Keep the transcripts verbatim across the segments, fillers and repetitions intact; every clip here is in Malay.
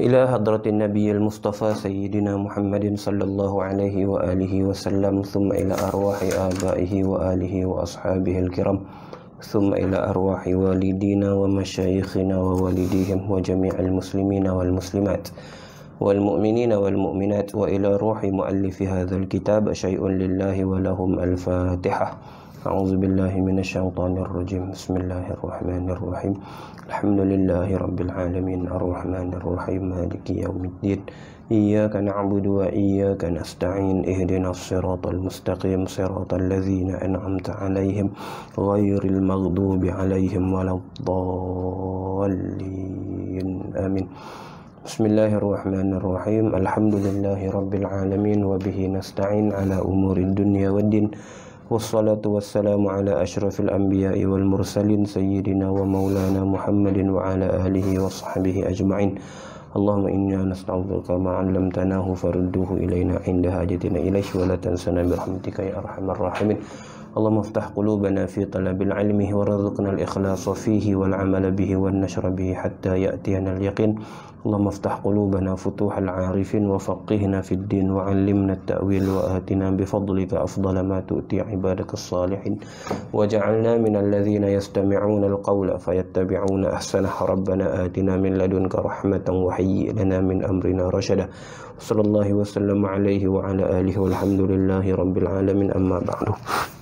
إلى حضرة النبي المصطفى سيدنا محمد صلى الله عليه وآله وسلم، ثم إلى أرواح آبائه وآله وأصحابه الكرام، ثم إلى أرواح والدينا ومشايخنا ووالديهم وجميع المسلمين والمسلمات والمؤمنين والمؤمنات، وإلى روح مؤلف هذا الكتاب شيء لله ولهم الفاتحة. أعوذ بالله من الشيطان الرجيم. بسم الله الرحمن الرحيم. الحمد لله رب العالمين الرحمن الرحيم مالك يوم الدين، إياك نعبد وإياك نستعين، اهدنا الصراط المستقيم صراط الذين أنعمت عليهم غير المغضوب عليهم ولا الضالين آمين. بسم الله الرحمن الرحيم. الحمد لله رب العالمين وبه نستعين على أمور الدنيا والدين، والصلاة والسلام على أشرف الأنبياء والمرسلين سيدنا ومولانا محمد وعلى آله وصحبه أجمعين. اللهم إنا نستعوذك ما علمتناه فردوه إلينا عند حاجتنا إليه ولا تنسنا برحمتك يا أرحم الراحمين. اللهم افتح قلوبنا في طلب العلم وارزقنا الإخلاص فيه والعمل به والنشر به حتى يأتينا اليقين. اللهم افتح قلوبنا فتوح العارفين وفقهنا في الدين وعلمنا التأويل وآتنا بفضلك أفضل ما تؤتي عبادك الصالحين، وجعلنا من الذين يستمعون القول فيتبعون أحسنه. ربنا آتنا من لدنك رحمة وهيئ لنا من أمرنا رشدا. صلى الله وسلم عليه وعلى آله والحمد لله رب العالمين. أما بعد،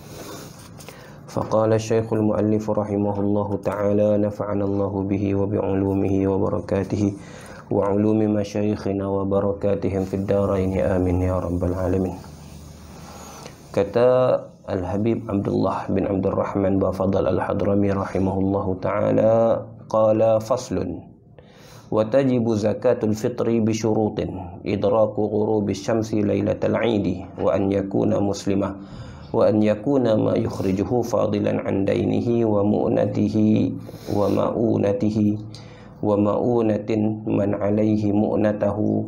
فقال الشيخ المؤلف رحمه الله تعالى: نفعنا الله به وبعلومه وبركاته وعلوم مشايخنا وبركاتهم في الدارين آمين يا رب العالمين. Kata Al-Habib Abdullah bin Abdul Rahman Bafadal Al-Hadrami rahimahullahu ta'ala, qala faslun wa tajibu zakatul fitri bi syurutin idraku ghurubi syamsi laylatal eidi wa an yakuna muslimah wa an yakuna ma yukhrijuhu fadilan an dainihi wa mu'natihi wa ma'unatihi wa ma'unatin man alaihi mu'natahu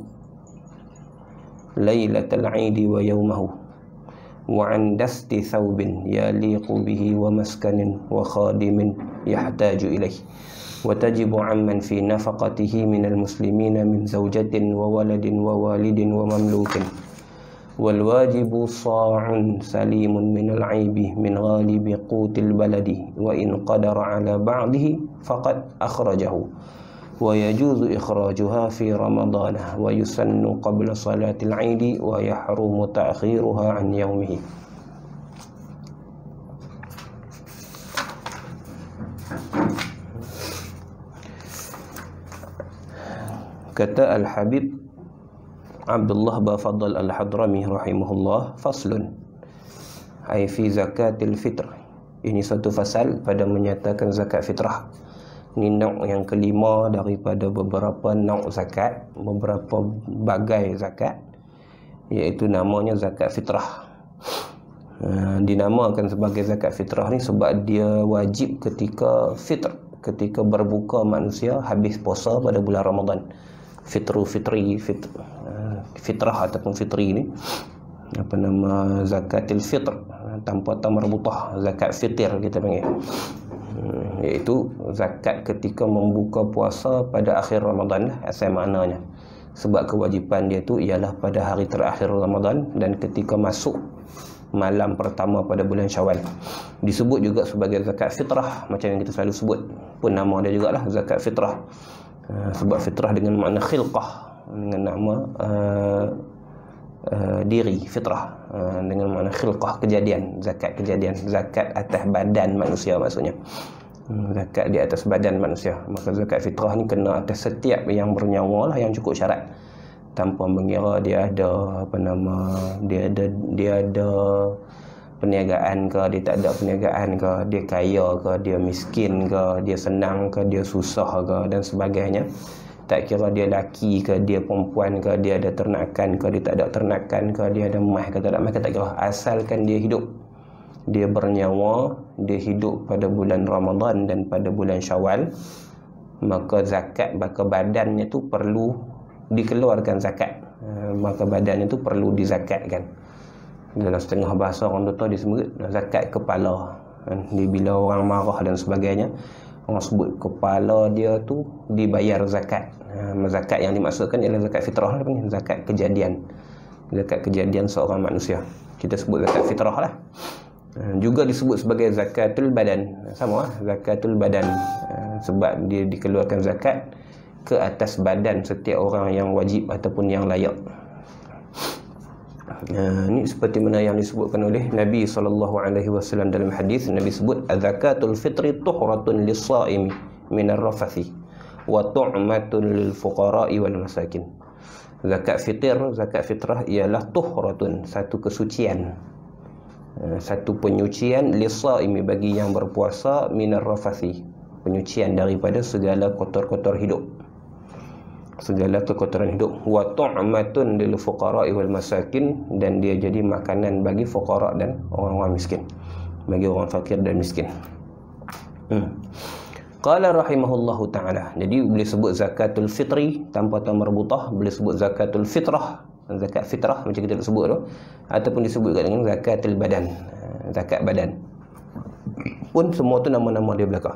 laylatal eidi wa yawmahu wa an dasti thawbin yaliqu bihi wa maskanin wa khadimin yahtaju ilaih wa tajibu amman fi nafaqatihi minal muslimina min zawjatin wa waladin wa walidin wa mamlukin. wal wajibu sa'un salimun minal aibi min ghalibi qutil baladi wa in qadara ala ba'dihi faqad akhrajahu wa yajuzu ikhrajuha fi ramadhan wa yusannu qabla salatil eidi wa yahrumu ta'khiruha an yaumihi. Kata Al-Habib Abdullah Bafadal Al-Hadrami rahimahullah, faslun ay fi zakatil fitr. Ini satu fasal pada menyatakan zakat fitrah. Ini nauk yang kelima daripada beberapa nauk zakat, beberapa bagai zakat, iaitu namanya zakat fitrah. Uh, dinamakan sebagai zakat fitrah ni sebab dia wajib ketika fitr, ketika berbuka manusia habis puasa pada bulan Ramadan. Fitru fitri fit, uh, fitrah ataupun fitri ni apa nama, zakatil fitr tanpa ta marbutah, zakat fitir kita panggil, hmm, iaitu zakat ketika membuka puasa pada akhir Ramadan lah asal maknanya, sebab kewajipan dia tu ialah pada hari terakhir Ramadan dan ketika masuk malam pertama pada bulan Syawal. Disebut juga sebagai zakat fitrah, macam yang kita selalu sebut pun nama dia jugalah zakat fitrah. Uh, sebab fitrah dengan makna khilqah, dengan nama uh, uh, diri, fitrah uh, dengan makna khilqah, kejadian, zakat kejadian, zakat atas badan manusia maksudnya, hmm, zakat di atas badan manusia. Maka zakat fitrah ni kena atas setiap yang bernyawa lah, yang cukup syarat, tanpa mengira dia ada apa nama, dia ada dia ada perniagaan ke, dia tak ada perniagaan ke, dia kaya ke, dia miskin ke, dia senang ke, dia susah ke dan sebagainya. Tak kira dia laki ke, dia perempuan ke, dia ada ternakan ke, dia tak ada ternakan ke, dia ada mah ke, tak ada mah ke, tak kira, asalkan dia hidup, dia bernyawa, dia hidup pada bulan Ramadan dan pada bulan Syawal, maka zakat maka badannya tu perlu dikeluarkan zakat. Maka badannya tu perlu dizakatkan. Dalam setengah bahasa orang tu disebut zakat kepala. Di bila orang marah dan sebagainya, Orang sebut kepala dia tu dibayar zakat. Ha, zakat yang dimaksudkan ialah zakat fitrah lah, zakat kejadian. Zakat kejadian seorang manusia. Kita sebut zakat fitrah lah. Ha, juga disebut sebagai zakatul badan. Sama lah, zakatul badan. Ha, sebab dia dikeluarkan zakat ke atas badan setiap orang yang wajib ataupun yang layak. Ha, ini seperti mana yang disebutkan oleh Nabi sallallahu alaihi wasallam dalam hadis. Nabi sebut zakatul fitri tuhratun lis-shaimi minar rafathi wa tu'matun lil fuqara'i wal masakin. Zakat fitir, zakat fitrah ialah tuhratun, satu kesucian, satu penyucian lis-shaimi bagi yang berpuasa, minar rafathi, penyucian daripada segala kotor-kotor hidup, segala kekotoran hidup, wa tu'matun lil fuqara'i wal masakin, dan dia jadi makanan bagi fuqara dan orang-orang miskin, bagi orang fakir dan miskin. hmm. Qala rahimahullahu ta'ala. Jadi boleh sebut zakatul fitri tanpa ta marbutah, boleh sebut zakatul fitrah, zakat fitrah macam kita sebut tu, ataupun disebutkan dengan zakatul badan, zakat badan pun, semua tu nama-nama dia belaka.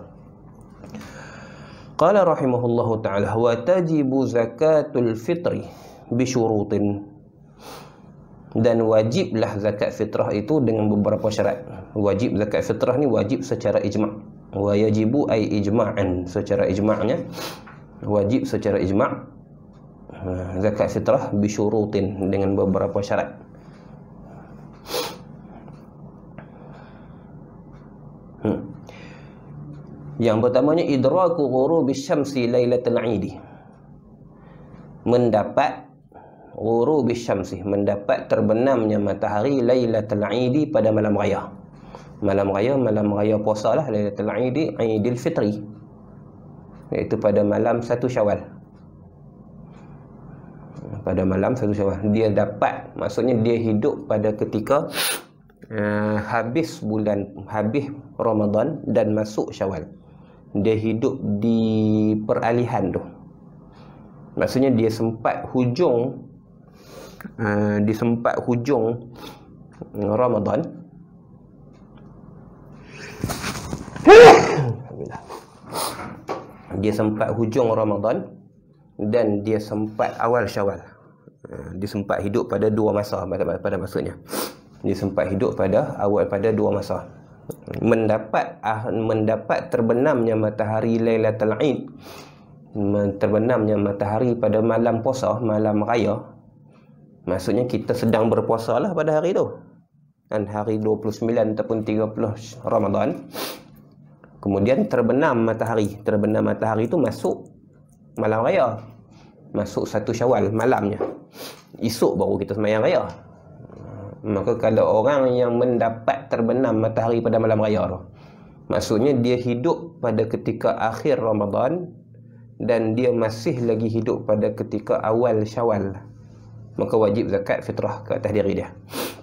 Qala rahimahullahu ta'ala wa tajibu zakatul fitri bisyurutin, dan wajiblah zakat fitrah itu dengan beberapa syarat. Wajib zakat fitrah ni wajib secara ijma'. Wa yajibu ay ijma'an, secara ijma'nya wajib secara ijma'. Zakat fitrah bisyurutin, dengan beberapa syarat. hmm. Yang pertamanya idraku ghurubis syamsi lailatul 'idi, mendapat ghurubis syamsi, mendapat terbenamnya matahari lailatul 'idi pada malam raya. Malam raya, malam raya puasa lah, lailatul 'idi, Aidil Fitri, iaitu pada malam satu Syawal. Pada malam satu Syawal dia dapat, maksudnya dia hidup pada ketika uh, habis bulan, habis Ramadan dan masuk Syawal. Dia hidup di peralihan tu, maksudnya dia sempat hujung uh, di sempat hujung Ramadan. Dia sempat hujung Ramadan dan dia sempat awal Syawal. Dia sempat hidup pada dua masa pada, pada maksudnya. Dia sempat hidup pada awal, pada dua masa. Mendapat ah, mendapat terbenamnya matahari Lailatul Aid, terbenamnya matahari pada malam puasa, malam raya. Maksudnya kita sedang berpuasa lah pada hari tu. Dan hari dua puluh sembilan ataupun tiga puluh Ramadan. Kemudian terbenam matahari. Terbenam matahari itu masuk malam raya, masuk satu Syawal malamnya. Esok baru kita sembahyang raya. Maka kalau orang yang mendapat terbenam matahari pada malam raya tu, maksudnya dia hidup pada ketika akhir Ramadan dan dia masih lagi hidup pada ketika awal Syawal, maka wajib zakat fitrah ke atas diri dia.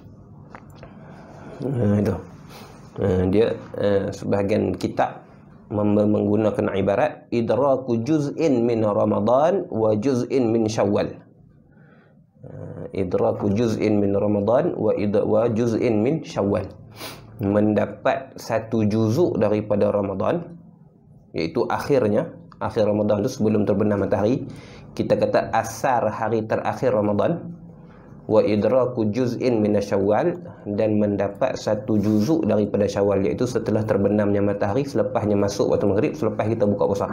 Nah, itu. Uh, dia uh, sebahagian kitab menggunakan ibarat idraku juz'in min Ramadan wa juz'in min Syawal. Uh, idraku juz'in min Ramadan wa wa juz'in min Syawal. Mendapat satu juzuk daripada Ramadan, iaitu akhirnya, akhir Ramadan tu sebelum terbenam matahari, kita kata asar hari terakhir Ramadan. Wa idraku juz'in min Syawal, dan mendapat satu juzuk daripada Syawal, iaitu setelah terbenamnya matahari, selepasnya masuk waktu maghrib, selepas kita buka puasa.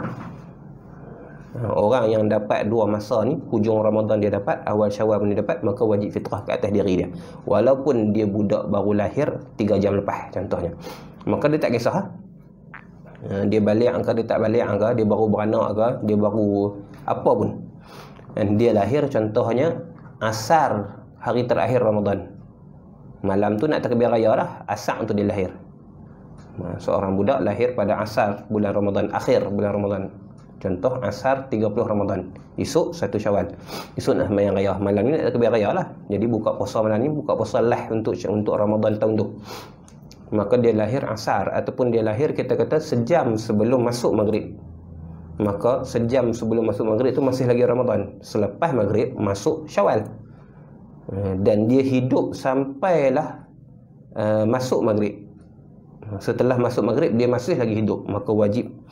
Orang yang dapat dua masa ni, hujung Ramadan dia dapat, awal Syawal pun dia dapat, maka wajib fitrah ke atas diri dia, walaupun dia budak baru lahir tiga jam lepas contohnya. Maka dia tak kisah dia balik ke dia tak balik ke, dia baru beranak ke, dia baru apa pun, dan dia lahir contohnya asar hari terakhir Ramadan. Malam tu nak takbir raya lah, asar untuk dia lahir. Seorang budak lahir pada asar bulan Ramadan, akhir bulan Ramadan. Contoh asar tiga puluh Ramadan. Esok satu Syawal. Esok nak sembahyang raya. Malam ni nak takbir raya lah. Jadi buka puasa malam ni, buka puasa lah untuk untuk Ramadan tahun tu. Maka dia lahir asar, ataupun dia lahir kita kata sejam sebelum masuk maghrib. Maka sejam sebelum masuk maghrib tu masih lagi Ramadan. Selepas maghrib masuk Syawal. Dan dia hidup sampailah uh, masuk maghrib. Setelah masuk maghrib dia masih lagi hidup, maka wajib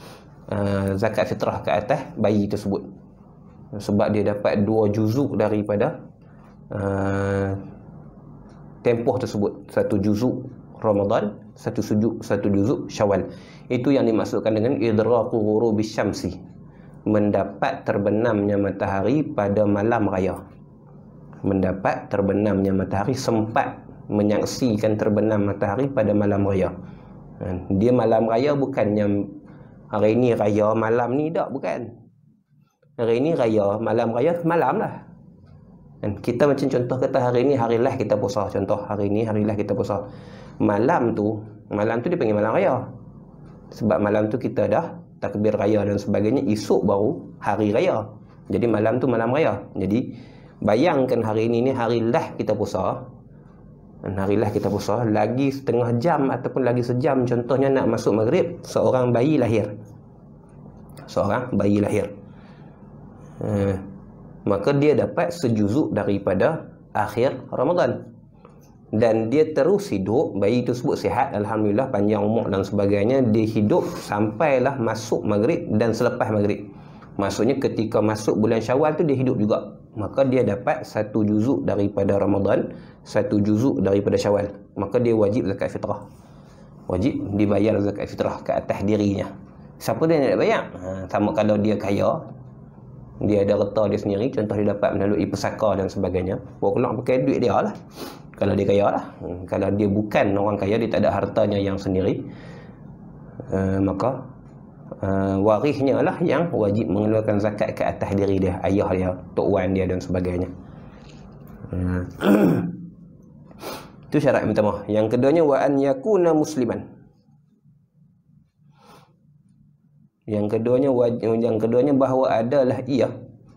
uh, zakat fitrah ke atas bayi tersebut, sebab dia dapat dua juzuk daripada uh, tempoh tersebut, satu juzuk Ramadan, satu juzuk satu juzuk Syawal. Itu yang dimaksudkan dengan idraku ghurubis syamsi, mendapat terbenamnya matahari pada malam raya. Mendapat terbenamnya matahari, sempat menyaksikan terbenam matahari pada malam raya. Dia malam raya bukannya hari ni raya malam ni, tak, bukan. Hari ni raya, malam raya malam lah. Dan kita macam contoh kata hari ni hari lah kita puasa, contoh hari ni hari lah kita puasa. Malam tu, malam tu dia panggil malam raya. Sebab malam tu kita dah takbir raya dan sebagainya, esok baru hari raya. Jadi malam tu malam raya. Jadi bayangkan hari ni ni hari lah kita puasa. Dan hari lah kita puasa, lagi setengah jam ataupun lagi sejam contohnya nak masuk maghrib, seorang bayi lahir. Seorang bayi lahir. Uh, maka dia dapat sejuzuk daripada akhir Ramadan. Dan dia terus hidup, bayi itu sebut sihat, alhamdulillah, panjang umur dan sebagainya. Dia hidup sampailah masuk maghrib dan selepas maghrib. Maksudnya ketika masuk bulan Syawal tu dia hidup juga. Maka dia dapat satu juzuk daripada Ramadan, satu juzuk daripada Syawal. Maka dia wajib zakat fitrah. Wajib dibayar zakat fitrah ke atas dirinya. Siapa dia nak bayar? Ha, sama kalau dia kaya, dia ada harta dia sendiri, contoh dia dapat melalui pesaka dan sebagainya, boleh pakai duit dia lah. Kalau dia kaya lah. Hmm, kalau dia bukan orang kaya, dia tak ada hartanya yang sendiri, uh, maka uh, warisnya lah yang wajib mengeluarkan zakat ke atas diri dia, ayah dia, tok wan dia dan sebagainya. Uh. Itu syarat yang pertama. Yang keduanya wa an yakuna musliman. Yang keduanya yang keduanya bahawa adalah ia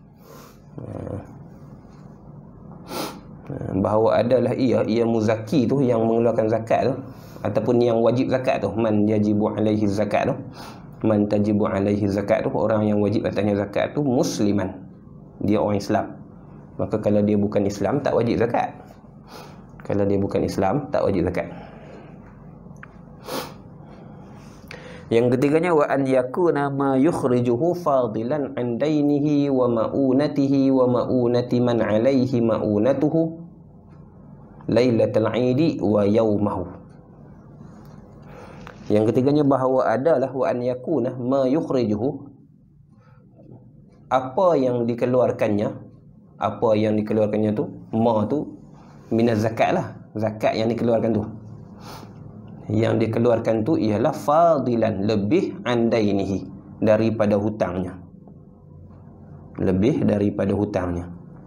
bahawa adalah ia ia muzaki tu, yang mengeluarkan zakat tu ataupun yang wajib zakat tu, man yajibu alaihi zakat tu, man tajibu alaihi zakat tu, orang yang wajib atasnya zakat tu musliman, dia orang Islam. Maka kalau dia bukan Islam tak wajib zakat. Kalau dia bukan Islam tak wajib zakat. Yang ketiganya wa an yakuna ma yukhrijuhu fadilan an dainihi wa ma'unatihi wa ma'unati man alaihi ma'unatuhu lailatul aidi wa yaumahu. Yang ketiganya bahawa adalah wa an yakuna ma yukhrijuhu, apa yang dikeluarkannya, apa yang dikeluarkannya tu, ma tu minaz zakat lah, zakat yang dikeluarkan tu. Yang dikeluarkan tu ialah fadilan, lebih andainihi, daripada hutangnya, lebih daripada hutangnya.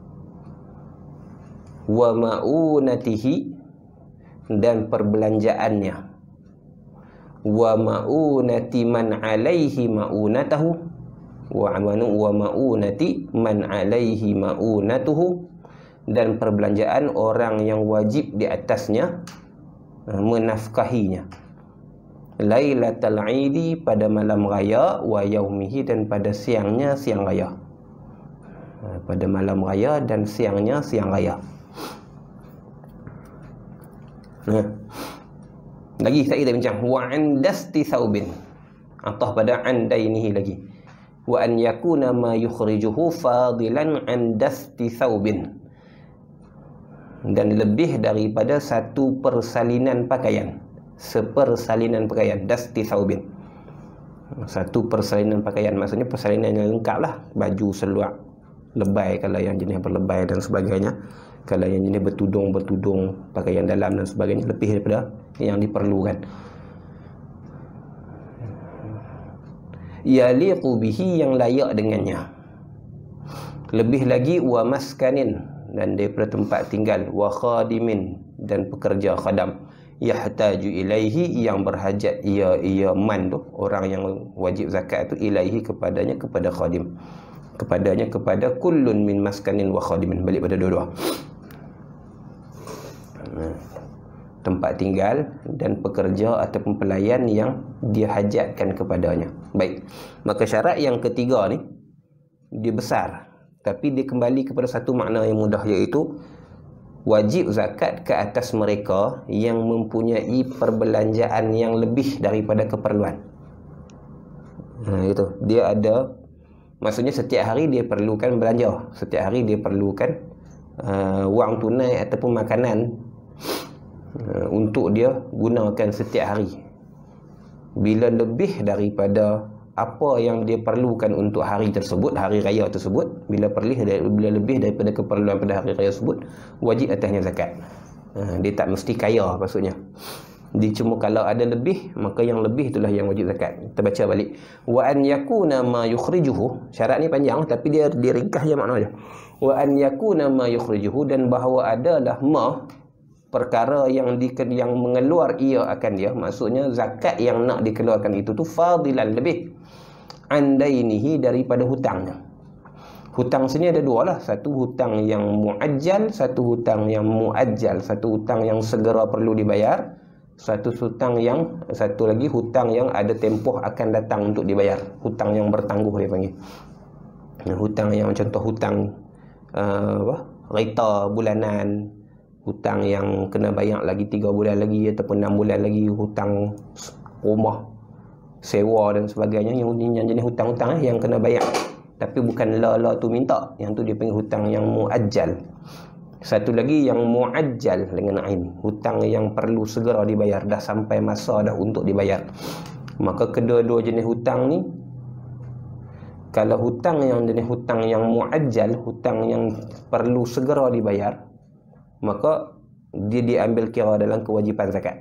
Wa ma'unatihi, dan perbelanjaannya. Wa ma'unati man alaihi ma'unatahu, wa amanu wa ma'unati man alaihi ma'unatuhu, dan perbelanjaan orang yang wajib di atasnya menafkahinya. Lailatul Aidi, pada malam raya, wa yaumihi, dan pada siangnya siang raya. Pada malam raya dan siangnya siang raya. Nah, lagi saya kita bincang wa andasti saubin, atau pada andainihi lagi. Wa an yakuna ma yukhrijuhu fadilan andasti saubin, dan lebih daripada satu persalinan pakaian, sepersalinan pakaian, dasti saubin, satu persalinan pakaian, maksudnya persalinan yang lengkap lah, baju, seluar, lebay kalau yang jenis berlebay dan sebagainya, kalau yang jenis bertudung, bertudung, pakaian dalam dan sebagainya, lebih daripada yang diperlukan. Yaliqu bihi, yang layak dengannya. Lebih lagi wa maskanin, dan daripada tempat tinggal, wa khadimin, dan pekerja khadam, yahtaju ilaihi, yang berhajat ia ia man tu, orang yang wajib zakat tu, ilaihi, kepadanya, kepada khadim, kepadanya, kepada kullun min maskanin wa khadimin, balik pada dua-dua, tempat tinggal dan pekerja ataupun pelayan yang dia hajatkan kepadanya. Baik, maka syarat yang ketiga ni dia besar, tapi dia kembali kepada satu makna yang mudah, iaitu wajib zakat ke atas mereka yang mempunyai perbelanjaan yang lebih daripada keperluan. Ha, itu. Dia ada, maksudnya setiap hari dia perlukan belanja. Setiap hari dia perlukan uh, wang tunai ataupun makanan uh, untuk dia gunakan setiap hari. Bila lebih daripada apa yang dia perlukan untuk hari tersebut, hari raya tersebut, bila perlih bila lebih daripada keperluan pada hari raya tersebut, wajib atasnya zakat. Ha, dia tak mesti kaya maksudnya. Dia cuma kalau ada lebih, maka yang lebih itulah yang wajib zakat. Kita baca balik. Wa an yakuna ma yukhrijuhu. Syarat ni panjang tapi dia dia ringkas je makna dia. Wa an yakuna ma yukhrijuhu, dan bahawa adalah ma perkara yang di, yang mengeluar ia akan dia, maksudnya zakat yang nak dikeluarkan itu tu fadilan, lebih andainihi, daripada hutangnya. Hutang sini ada dua lah, satu hutang yang muajjal, satu hutang yang muajjal, satu hutang yang segera perlu dibayar, satu hutang yang satu lagi hutang yang ada tempoh akan datang untuk dibayar, hutang yang bertangguh dia panggil. Hutang yang contoh hutang uh, apa? Reta bulanan, hutang yang kena bayar lagi tiga bulan lagi ataupun enam bulan lagi, hutang rumah sewa dan sebagainya, yang, yang jenis hutang-hutang eh, yang kena bayar tapi bukan la-la tu minta, yang tu dia panggil hutang yang muajjal. Satu lagi yang muajjal dengan ain, hutang yang perlu segera dibayar, dah sampai masa dah untuk dibayar. Maka kedua-dua jenis hutang ni, kalau hutang yang jenis hutang yang muajjal, hutang yang perlu segera dibayar, maka dia diambil kira dalam kewajipan zakat.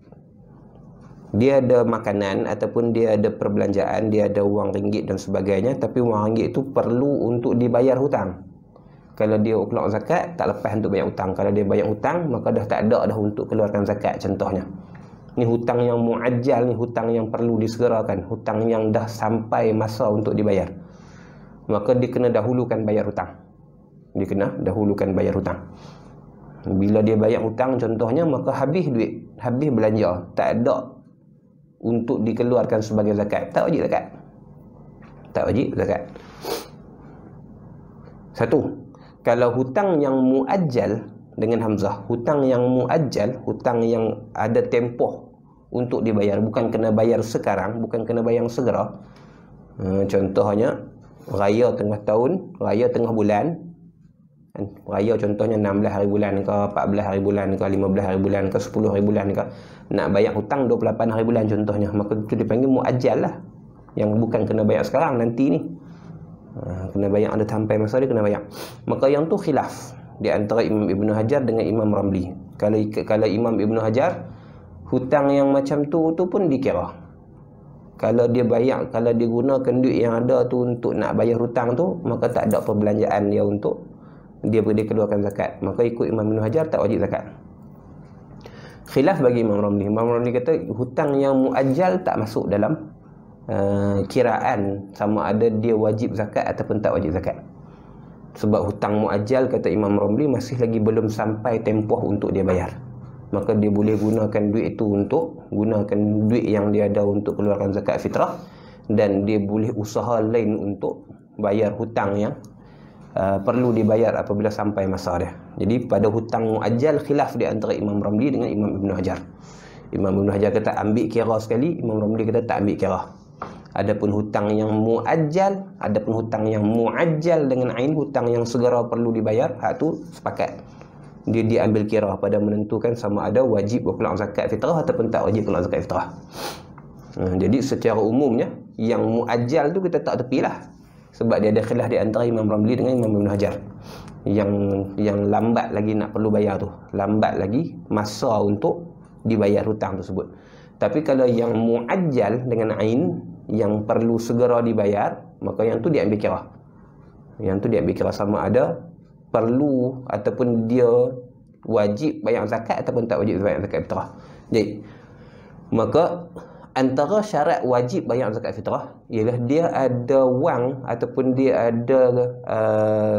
Dia ada makanan ataupun dia ada perbelanjaan, dia ada wang ringgit dan sebagainya, tapi wang ringgit itu perlu untuk dibayar hutang. Kalau dia keluar zakat, tak lepas untuk bayar hutang. Kalau dia bayar hutang, maka dah tak ada dah untuk keluarkan zakat contohnya. Ni hutang yang muajjal, ni hutang yang perlu disegerakan, hutang yang dah sampai masa untuk dibayar. Maka dia kena dahulukan bayar hutang. Dia kena dahulukan bayar hutang. Bila dia bayar hutang contohnya, maka habis duit, habis belanja, tak ada untuk dikeluarkan sebagai zakat, tak wajib zakat. Tak wajib zakat. Satu, kalau hutang yang muajjal dengan hamzah, hutang yang muajjal, hutang yang ada tempoh untuk dibayar, bukan kena bayar sekarang, bukan kena bayar segera. Hmm, contohnya raya tengah tahun, raya tengah bulan. Raya contohnya enam belas hari bulan ke, empat belas hari bulan ke, lima belas hari bulan ke, sepuluh hari bulan ke, nak bayar hutang dua puluh lapan hari bulan contohnya, maka itu dipanggil muajjal lah, yang bukan kena bayar sekarang, nanti ni ha, kena bayar, ada sampai masa dia kena bayar. Maka yang tu khilaf di antara Imam Ibn Hajar dengan Imam Ramli. Kalau kalau Imam Ibn Hajar, hutang yang macam tu tu pun dikira, kalau dia bayar, kalau dia gunakan duit yang ada tu untuk nak bayar hutang tu, maka tak ada perbelanjaan dia untuk dia dia keluarkan zakat, maka ikut Imam Ibn Hajar tak wajib zakat. Khilaf bagi Imam Ramli. Imam Ramli kata hutang yang muajjal tak masuk dalam uh, kiraan sama ada dia wajib zakat ataupun tak wajib zakat. Sebab hutang muajjal, kata Imam Ramli, masih lagi belum sampai tempoh untuk dia bayar. Maka dia boleh gunakan duit itu untuk gunakan duit yang dia ada untuk keluarkan zakat fitrah, dan dia boleh usaha lain untuk bayar hutang yang Uh, perlu dibayar apabila sampai masa dia. Jadi pada hutang muajjal khilaf di antara Imam Ramli dengan Imam Ibn Hajar. Imam Ibn Hajar kata ambil kira sekali, Imam Ramli kata tak ambil kira. Adapun hutang yang muajjal, adapun hutang yang muajjal dengan ain, hutang yang segera perlu dibayar, hak tu sepakat. Dia diambil kira pada menentukan sama ada wajib berkeluar zakat fitrah ataupun tak wajib berkeluar zakat fitrah. Uh, jadi secara umumnya yang muajjal tu kita tak tepilah. Sebab dia ada khilaf di antara Imam Ramli dengan Imam Ibn Hajar. Yang yang lambat lagi nak perlu bayar tu, lambat lagi masa untuk dibayar hutang tersebut. Tapi kalau yang muajjal dengan ain, yang perlu segera dibayar, maka yang tu diambil kira. Yang tu diambil kira sama ada perlu ataupun dia wajib bayar zakat ataupun tak wajib bayar zakat fitrah. Jadi, maka antara syarat wajib bayar zakat fitrah ialah dia ada wang ataupun dia ada uh,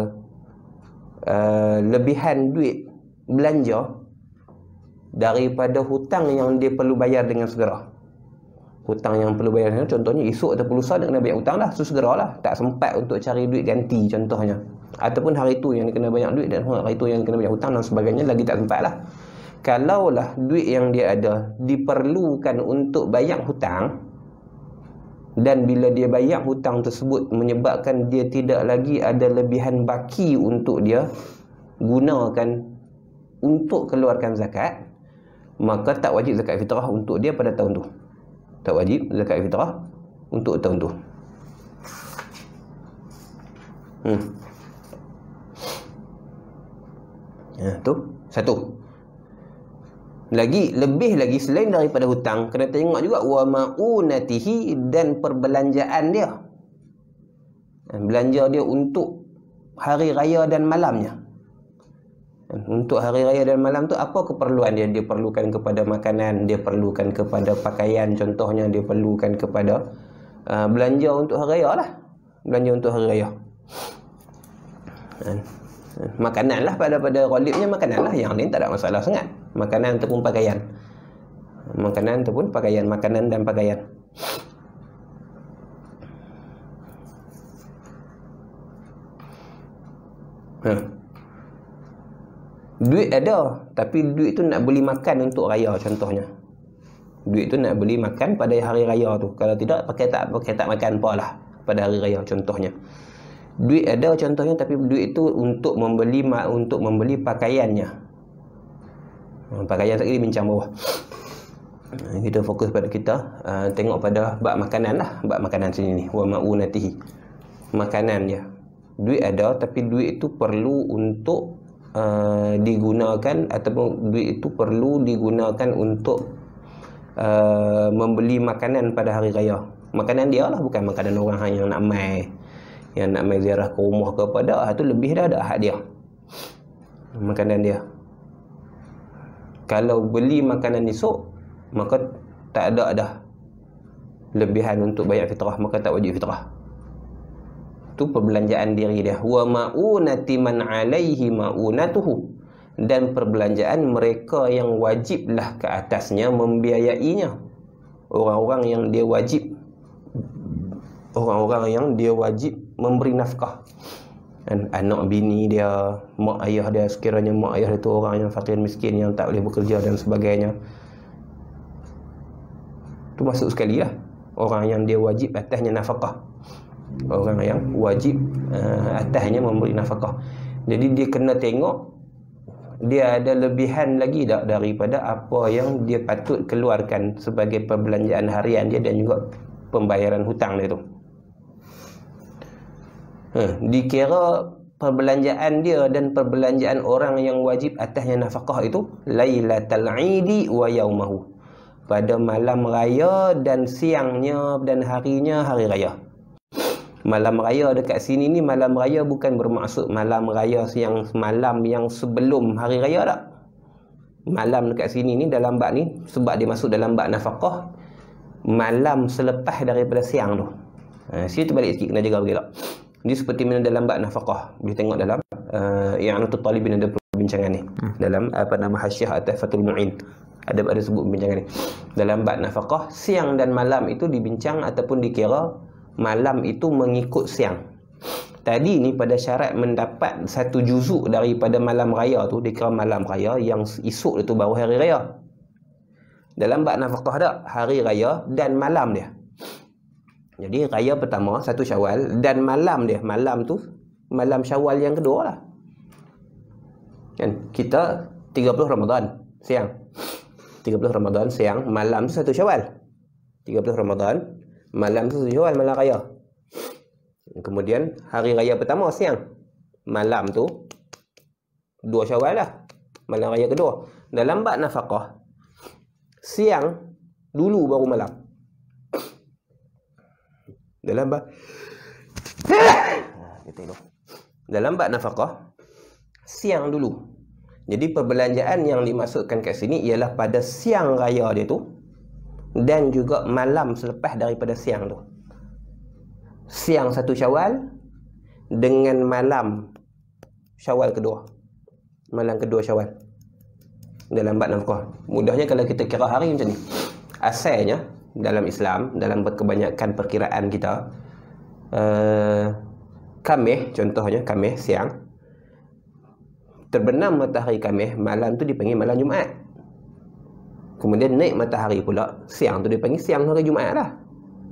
uh, lebihan duit belanja daripada hutang yang dia perlu bayar dengan segera. Hutang yang perlu bayar, contohnya esok ataupun lusa dia kena bayar hutang dah, so segeralah, tak sempat untuk cari duit ganti contohnya. Ataupun hari tu yang dia kena bayar duit dan hari tu yang dia kena bayar hutang dan sebagainya, lagi tak sempat lah. Kalaulah duit yang dia ada diperlukan untuk bayar hutang, dan bila dia bayar hutang tersebut menyebabkan dia tidak lagi ada lebihan baki untuk dia gunakan untuk keluarkan zakat, maka tak wajib zakat fitrah untuk dia pada tahun tu. Tak wajib zakat fitrah untuk tahun tu. Hmm. Ya, tu satu. Lagi, lebih lagi selain daripada hutang, kena tengok juga wa ma'unatihi, dan perbelanjaan dia. Belanja dia untuk hari raya dan malamnya. Untuk hari raya dan malam tu apa keperluan dia? Dia perlukan kepada makanan, dia perlukan kepada pakaian contohnya, dia perlukan kepada uh, belanja untuk hari raya lah. Belanja untuk hari raya. Makanan lah, pada pada ghalibnya makanan lah, yang lain tak ada masalah sangat. Makanan ataupun pakaian. Makanan ataupun pakaian, makanan dan pakaian. Ha. Duit ada, tapi duit tu nak beli makan untuk raya contohnya. Duit tu nak beli makan pada hari raya tu. Kalau tidak, pakai tak pakai tak makan apalah pada hari raya contohnya. Duit ada contohnya, tapi duit itu untuk membeli untuk membeli pakaiannya. Pakaian sekali bincang bawah. Kita fokus pada kita uh, tengok pada bab makanan lah, bab makanan sini ni, wa ma'unatihi. Makanan dia. Duit ada, tapi duit itu perlu untuk uh, digunakan, ataupun duit itu perlu digunakan untuk uh, membeli makanan pada hari raya. Makanan dia lah, bukan makanan orang yang nak mai yang nak mai ziarah ke rumah ke apa dah, tu lebih dah ada hak dia. Makanan dia. Kalau beli makanan esok, maka tak ada dah lebihan untuk bayar fitrah, maka tak wajib fitrah. Tu perbelanjaan diri dia. Wa ma'unati man 'alaihi ma'unatuhu, dan perbelanjaan mereka yang wajiblah ke atasnya membiayainya. Orang-orang yang dia wajib orang-orang yang dia wajib memberi nafkah. Dan anak bini dia, mak ayah dia, sekiranya mak ayah itu orang yang fakir miskin, yang tak boleh bekerja dan sebagainya, itu masuk sekali lah orang yang dia wajib atasnya nafkah. Orang yang wajib uh, atasnya memberi nafkah. Jadi dia kena tengok dia ada lebihan lagi tak daripada apa yang dia patut keluarkan sebagai perbelanjaan harian dia dan juga pembayaran hutang dia tu. Ha, dikira perbelanjaan dia dan perbelanjaan orang yang wajib atasnya nafkah itu Lailatul Aidi wa yaumahu, pada malam raya dan siangnya dan harinya hari raya. Malam raya dekat sini ni, malam raya bukan bermaksud malam raya yang malam yang sebelum hari raya tak. Malam dekat sini ni dalam bab ni, sebab dia masuk dalam bab nafkah, malam selepas daripada siang tu. Ha, sini terbalik sikit, kena jaga begitu. Dia seperti mana dalam bab nafkah. Boleh tengok dalam uh, I'anatul Talibin ada perbincangan ni. Hmm. Dalam apa nama Hasyiah atas Fathul Mu'in. Ada ada sebut perbincangan ni. Dalam bab nafkah, siang dan malam itu dibincang ataupun dikira malam itu mengikut siang. Tadi ni pada syarat mendapat satu juzuk daripada malam raya tu, dikira malam raya, yang esok itu baru hari raya. Dalam bab nafkah ada hari raya dan malam dia. Jadi raya pertama satu Syawal, dan malam dia, malam tu malam Syawal yang kedua lah. Kan kita tiga puluh Ramadan siang. tiga puluh Ramadan siang, malam tu satu Syawal. tiga puluh Ramadan, malam tu satu Syawal, malam raya. Kemudian hari raya pertama siang, malam tu dua Syawal lah, malam raya kedua. Dalam bab nafkah, siang dulu baru malam. Dalam bab Dalam bab nafkah, siang dulu. Jadi perbelanjaan yang dimasukkan kat sini ialah pada siang raya dia tu, dan juga malam selepas daripada siang tu. Siang satu Syawal dengan malam Syawal kedua, malam kedua Syawal. Dalam bab nafkah, mudahnya kalau kita kira hari macam ni. Asalnya dalam Islam, dalam kebanyakan perkiraan kita, uh, Khamis contohnya, Khamis siang, terbenam matahari Khamis, malam tu dipanggil malam Jumaat. Kemudian naik matahari pula siang tu dipanggil siang hari Jumaat lah.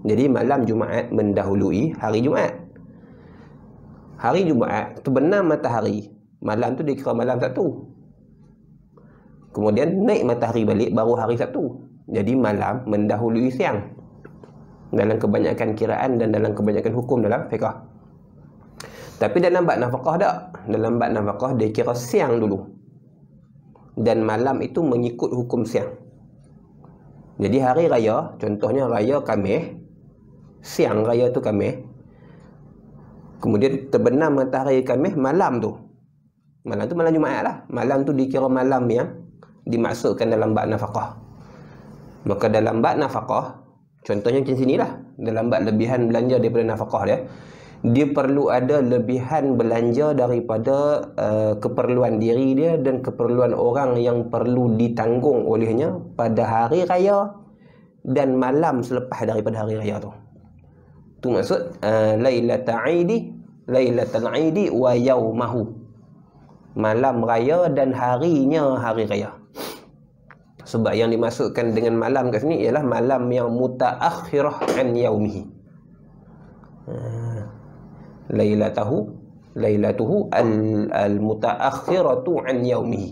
Jadi malam Jumaat mendahului hari Jumaat. Hari Jumaat terbenam matahari, malam tu dikira malam Sabtu. Kemudian naik matahari balik baru hari Sabtu. Jadi malam mendahului siang dalam kebanyakan kiraan dan dalam kebanyakan hukum dalam fiqh. Tapi dalam bab nafkah tak. Dalam bab nafkah dia kira siang dulu, dan malam itu mengikut hukum siang. Jadi hari raya, contohnya raya Khamis, siang raya tu Khamis, kemudian terbenam matahari Khamis, malam tu, malam tu malam Jumaat lah, malam tu dikira malam yang dimaksudkan dalam bab nafkah. Maka dalam bab nafkah, contohnya macam sinilah, dalam bab lebihan belanja daripada nafkah dia, dia perlu ada lebihan belanja daripada uh, keperluan diri dia dan keperluan orang yang perlu ditanggung olehnya pada hari raya dan malam selepas daripada hari raya tu. Tu maksud uh, Lailatul Aidi, Lailatul Aidi wa yaumahu, malam raya dan harinya hari raya. Sebab yang dimaksudkan dengan malam kat sini ialah malam yang mutaakhirah an yaumihi. Uh, Lailatahu Lailatuhu al-mutaakhiratu an yaumihi.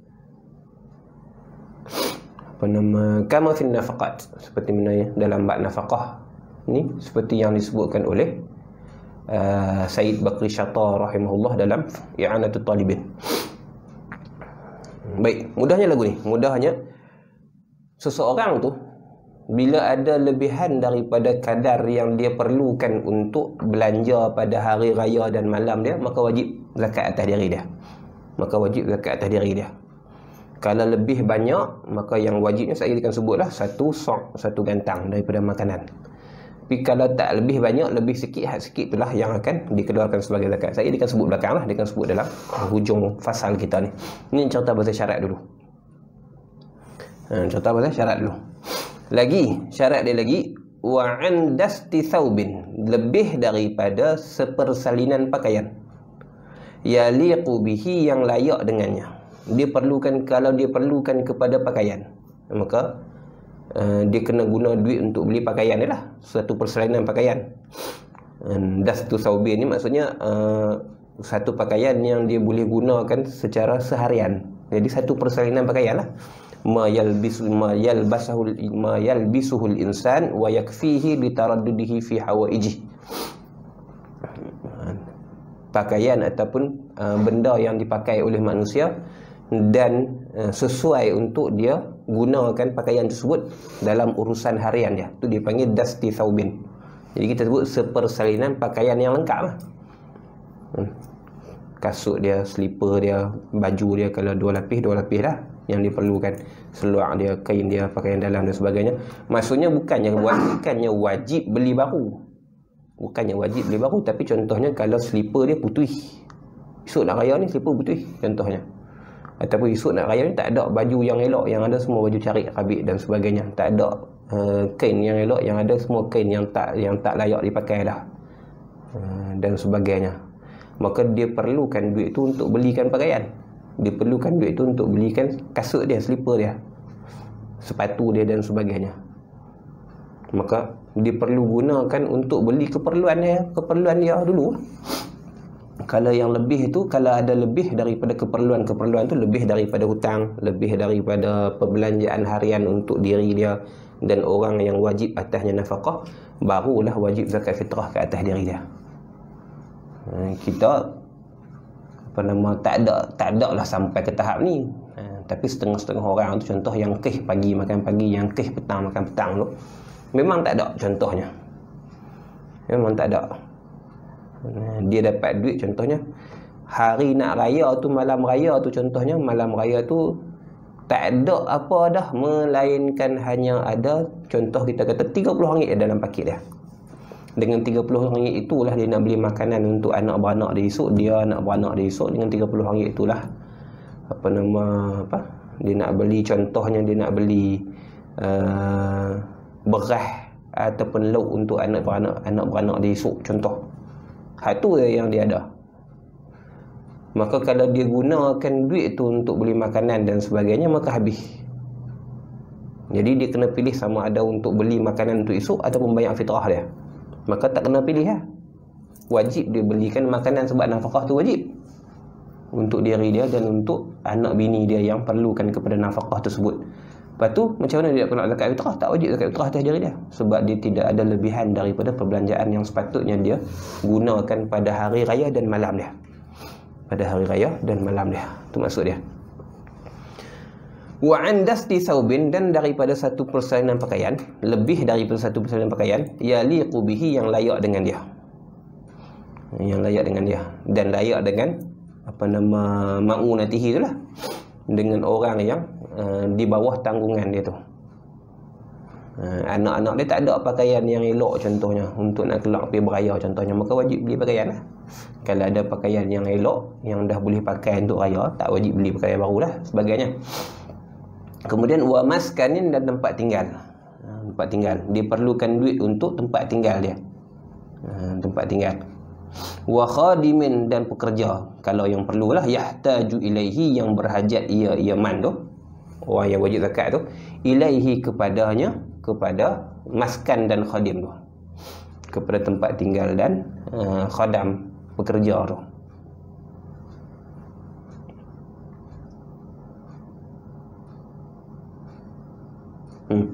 Apa nama? Kama fi nafaqat, seperti mana dalam bab nafaqah ni, seperti yang disebutkan oleh uh, Said Bakri Syattar rahimahullah dalam I'anatul Talibin. Baik, mudahnya lagu ni, mudahnya seseorang tu bila ada lebihan daripada kadar yang dia perlukan untuk belanja pada hari raya dan malam dia, maka wajib zakat atas diri dia. Maka wajib zakat atas diri dia. Kalau lebih banyak, maka yang wajibnya saya akan sebutlah satu sok, satu gantang daripada makanan. Tapi kalau tak lebih banyak, lebih sikit, had sikit itulah yang akan dikeluarkan sebagai zakat. Saya akan sebut belakang lah, dia akan sebut dalam hujung fasal kita ni. Ini cerita pasal syarat dulu. Ha, cerita pasal syarat dulu. Lagi, syarat dia lagi, wa andasti thawbin, lebih daripada sepersalinan pakaian, yaliqu bihi, yang layak dengannya. Dia perlukan, kalau dia perlukan kepada pakaian, maka uh, dia kena guna duit untuk beli pakaian ni lah, satu persalinan pakaian. Dastu thawbin ni maksudnya uh, satu pakaian yang dia boleh gunakan secara seharian. Jadi satu persalinan pakaian lah. Ma yalbisu ma yalbasuhu ma yalbisuhul insan wa yakfihi li taraddudihi fi hawaiji. Pakaian ataupun uh, benda yang dipakai oleh manusia dan uh, sesuai untuk dia gunakan pakaian tersebut dalam urusan harian dia, tu dia panggil dasti thawbin. Jadi kita sebut sepersalinan pakaian yang lengkap lah. Hmm. Kasut dia, slipper dia, baju dia, kalau dua lapis, dua lapis lah yang diperlukan, seluar dia, kain dia, pakaian dalam dan sebagainya. Maksudnya bukannya bukannya wajib beli baru, bukannya wajib beli baru, tapi contohnya kalau slipper dia putih, esok nak raya ni slipper putih contohnya, ataupun esok nak raya ni tak ada baju yang elok, yang ada semua baju carik rabik dan sebagainya, tak ada uh, kain yang elok, yang ada semua kain yang tak yang tak layak dipakai dah, uh, dan sebagainya. Maka dia perlukan duit tu untuk belikan pakaian, dia perlukan duit tu untuk belikan kasut dia, slipper dia, sepatu dia dan sebagainya. Maka dia perlu gunakan untuk beli keperluan dia, keperluan dia dulu. Kalau yang lebih itu, kalau ada lebih daripada keperluan-keperluan tu, lebih daripada hutang, lebih daripada perbelanjaan harian untuk diri dia dan orang yang wajib atasnya nafkah, barulah wajib zakat fitrah ke atas diri dia. Kita apa nama tak ada tak ada lah sampai ke tahap ni, ha, tapi setengah-setengah orang tu, contoh yang keh pagi makan pagi, yang keh petang makan petang tu, memang tak ada contohnya, memang tak ada. Dia dapat duit contohnya hari nak raya tu, malam raya tu contohnya, malam raya tu tak ada apa dah melainkan hanya ada, contoh kita kata tiga puluh ringgit dalam paket dia. Dengan tiga puluh ringgit itulah dia nak beli makanan untuk anak beranak dia esok, dia anak beranak dia esok. Dengan tiga puluh ringgit itulah apa nama apa dia nak beli, contohnya dia nak beli uh, beras ataupun lauk untuk anak beranak anak beranak dia esok contoh. Hak tu yang dia ada. Maka kalau dia gunakan duit tu untuk beli makanan dan sebagainya, maka habis. Jadi dia kena pilih sama ada untuk beli makanan untuk esok ataupun bayar fitrah dia. Maka tak kena pilih lah. Wajib dia belikan makanan sebab nafkah tu wajib untuk diri dia dan untuk anak bini dia yang perlukan kepada nafkah tersebut. Lepas tu macam mana dia nak zakat fitrah? Tak wajib zakat fitrah atas diri dia sebab dia tidak ada lebihan daripada perbelanjaan yang sepatutnya dia gunakan pada hari raya dan malam dia. Pada hari raya dan malam dia. Itu maksud dia. Wa andasti saubin, dan daripada satu persalinan pakaian, lebih daripada satu persalinan pakaian, yaliqu bihi, yang layak dengan dia. Yang layak dengan dia dan layak dengan apa nama ma'unatihi itulah, dengan orang yang uh, di bawah tanggungan dia tu. Uh, anak-anak dia tak ada pakaian yang elok contohnya untuk nak keluar pergi beraya contohnya, maka wajib beli pakaian lah. Kalau ada pakaian yang elok yang dah boleh pakai untuk raya, tak wajib beli pakaian baru lah sebagainya. Kemudian wa maskanin, dan tempat tinggal. Ha, tempat tinggal, dia perlukan duit untuk tempat tinggal dia. Ha, tempat tinggal. Wa khadimin, dan pekerja kalau yang perlulah, yahtaju ilaihi, yang berhajat ia ia man tu, orang yang wajib zakat tu, ilaihi, kepadanya, kepada maskan dan khadim tu, kepada tempat tinggal dan uh, khadam, pekerja tu. Hmm.